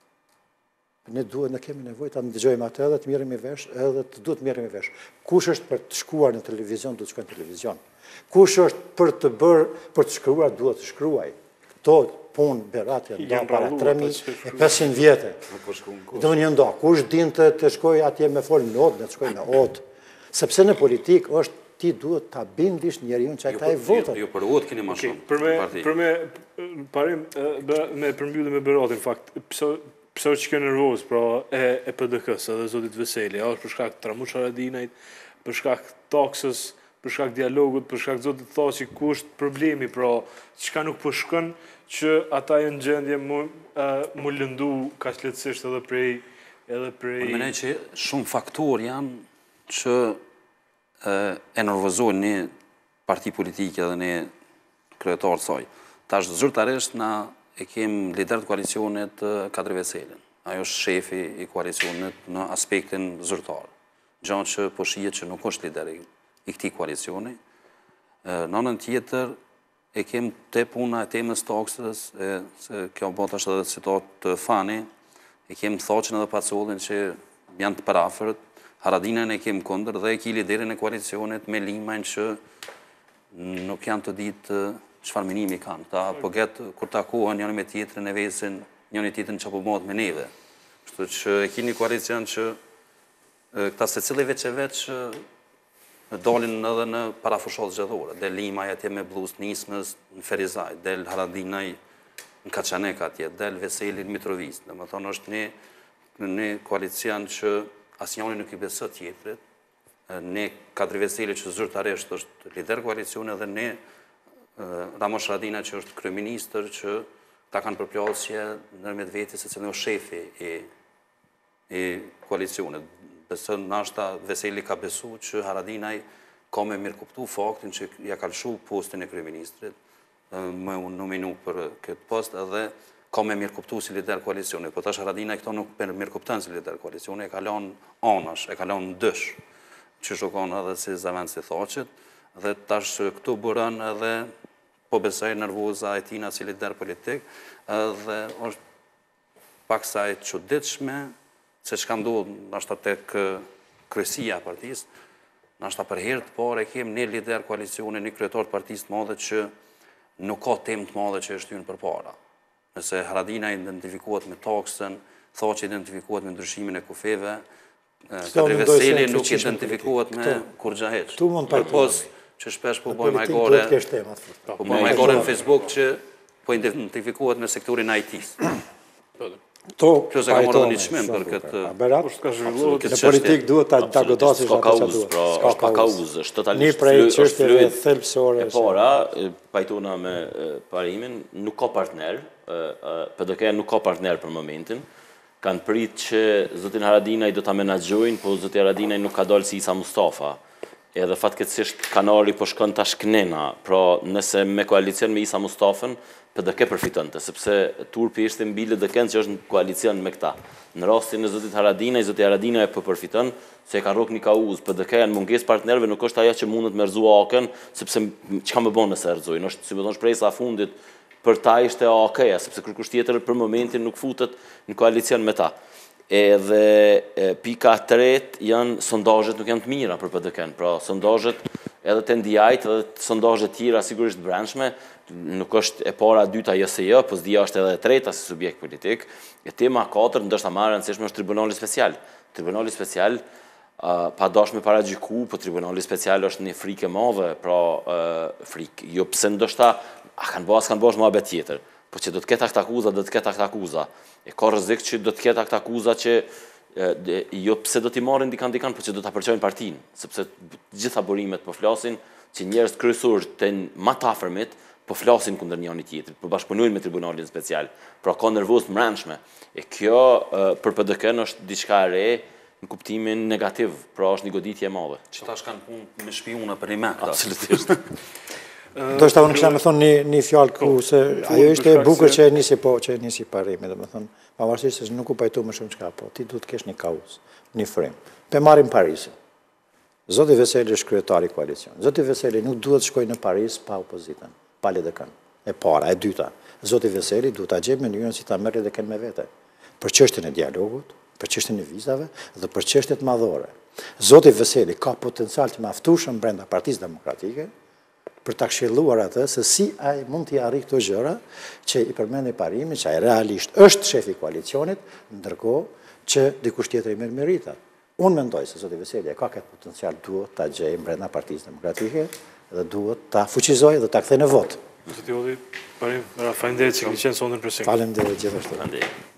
ne duhet, ne kemi nevojë ta ndëgjojmë atë edhe të merremi vesh, edhe të duhet merremi vesh. Kush është për të shkuar në televizion, duhet të shkojë në televizion. Kush është për të shkruar, duhet të shkruaj. Këto punë Berati nda para 3500 vjetë. Do një nda, kush din të shkojë atje me fol not, të shkojë në ot. Sepse në politik është ti duhet ta bindish njeriu që ata e votën. Jo, për ot keni më shumë. Për me parim me përmbyllim me Beratin, fakt, pse që ke nervoz, pra e PDK-s edhe zotit Veseli, është për shkak Tramush Haradinajt, për shkak taksës, për shkak dialogut, për shkak zotit Thaçi, ku është problemi, pra çka nuk po shkon që ata janë gjendje mu lëndu kaq lehtësisht edhe prej Mendoj që shumë faktorë janë që e nervozojnë një parti politike dhe një kryetar saj. Tash zyrtarisht na e kem lider të koalicionit Kadri Veselin. Ajo është shefi i koalicionit në aspektin zyrtar. Gjanë që po shihet që nuk është lider i këtij koalicioni. Në anën tjetër, e kem te puna e temës taksës, se kjo bota është edhe citat të Fani, e kem Thaçin edhe Pacollin që janë të parafërt, Haradinajn e kem kundër dhe e ki liderin e koalicionit me Limajn që nuk janë të ditë çfarë menimi kanë. Ta po gjetë kur takohen njëri me tjetrin e vesin, njëri tjetrin çapo bëhet me neve. Kështu që e keni koalicion që këta secili veç e veç dalin edhe në parafushallë zgjedhore. Del Limaj atje me bluzë nismës në Ferizaj, del Haradinaj në Kaçanek atje, del Veseli në Mitrovic. Domethënë është një koalicion që asnjëri nuk i beson tjetrit. Ne Kadri Veseli që zyrtarisht është lider koalicioni dhe ne Ramosh Haradinaj që është kryeministër që ta kanë përplasje ndërmjet vetes se cilë është shefi i koalicionit. Besë nashta Veseli ka besu që Haradinaj ka me mirë kuptu faktin që ja ka lëshu postin e kryeministrit, më nominu për këtë post edhe ka me mirë kuptu si lider koalicionit. Po tash Haradinaj këto nuk mirë kuptan si lider koalicionit, e ka lanë anash, e ka lanë dësh, që shokon edhe si Zavend si Thaçit, dhe tash këtu burën edhe po besoj nervoza e tina si lider politik, dhe është paksaj çuditshme se çka ndodh ndoshta tek kryesia e partisë, ndoshta për herë të parë kemi një lider koalicioni, një kryetar të partisë të madhe që nuk ka temë të madhe që është hyrë përpara. Nëse Haradinaj identifikohet me taksën, Thaçi identifikohet me ndryshimin e kufeve, Kadri Veseli nuk identifikohet me kurrë hiç. Tu mund pos që shpesh po bëjmë ajgore në Facebook që po identifikohet me sektorin IT-s. Kjo se ka marrë dhe një çmim për këtë... Në politik duhet ta godasish atë që duhet. S'ka kauzë, është totalisht një prej çështjeve thelbësore. E para, pajtona me parimin, nuk ka partner, PDK nuk ka partner për momentin, kanë prit që zotin Haradinaj do ta menaxhojnë, po zoti Haradinaj nuk ka dalë si Isa Mustafa. Edhe fatkeqësisht kanali po shkon tash Knena, pra nëse me koalicion me Isa Mustafën, PDK përfitonte, sepse turpi ishte mbi LDK-n që është në koalicion me këta. Në rastin e zotit Haradinaj, zoti Haradinaj po përfiton se ka rrok një kauz, PDK janë mungesë partnerëve, nuk është ajo që mundet me rrezu akën, sepse çka më bën nëse rrezojnë, është si më thon shpresa fundit për ta ishte AK-ja, sepse kërkush tjetër për momentin nuk futet në koalicion me ta. Edhe pika tret janë sondazhet nuk janë të mira për PDK-n, pra sondazhet edhe të NDI-t edhe sondazhet tjera sigurisht brendshme, nuk është e para e dyta JSJ, po s'dia është edhe e treta si subjekt politik. E tema 4 ndoshta më e rëndësishme është Tribunali Special. Tribunali Special pa dashur me paragjyku, po Tribunali Special është një frikë e madhe, pra frikë, jo pse ndoshta kanë bësh më abet tjetër, po që do të ketë akt akuza, do të ketë akt akuza. E ka rrezik që do të ketë akt akuza që jo pse do t'i marrin dikan, po që do ta përçojnë partinë, sepse gjitha burimet po flasin që njerëz kryesorë të më të afërmit po flasin kundër njëri tjetrit, po bashkëpunojnë me Tribunalin Special. Pra ka nervoz mbrëmshme. E kjo për PDK-n është diçka e re në kuptimin negativ, pra është një goditje e madhe. Që tash kanë punë me shpiuna për një mek. Absolutisht. Do shta unë kisha me thonë një fjallë ku, se ajo ishte e bukur që e nisi parimi, dhe me thonë, pavarësisht se nuk u pajtu më shumë qka, po ti du të kesh një kauz, një frim. Pe marim Parisin. Zoti Veseli është kryetari koalicion. Zoti Veseli nuk duhet shkoj në Paris pa opozitën, pa LDK-n. e para, e dyta. Zoti Veseli duhet ta gjejë mënyrën si ta merrë dhe kënë me vete. Për çështjen e dialogut, për çështjen e vizave dhe për çështjet madhore. Zoti Veseli ka potencial të mjaftueshëm brenda Partisë Demokratike për ta këshilluar atë se si ai mund t'i arrijë këto gjëra që i përmendi Parimi, që ai realisht është shefi i koalicionit, ndërkohë që dikush tjetër i merr meritat. Unë mendoj se zoti Veseli ka këtë potencial, duhet ta gjejë brenda Partisë Demokratike dhe duhet ta fuqizojë dhe ta kthejë në vot. Zoti Jolli, Parim, faleminderit që keni qenë sonte në presim. Faleminderit gjithashtu.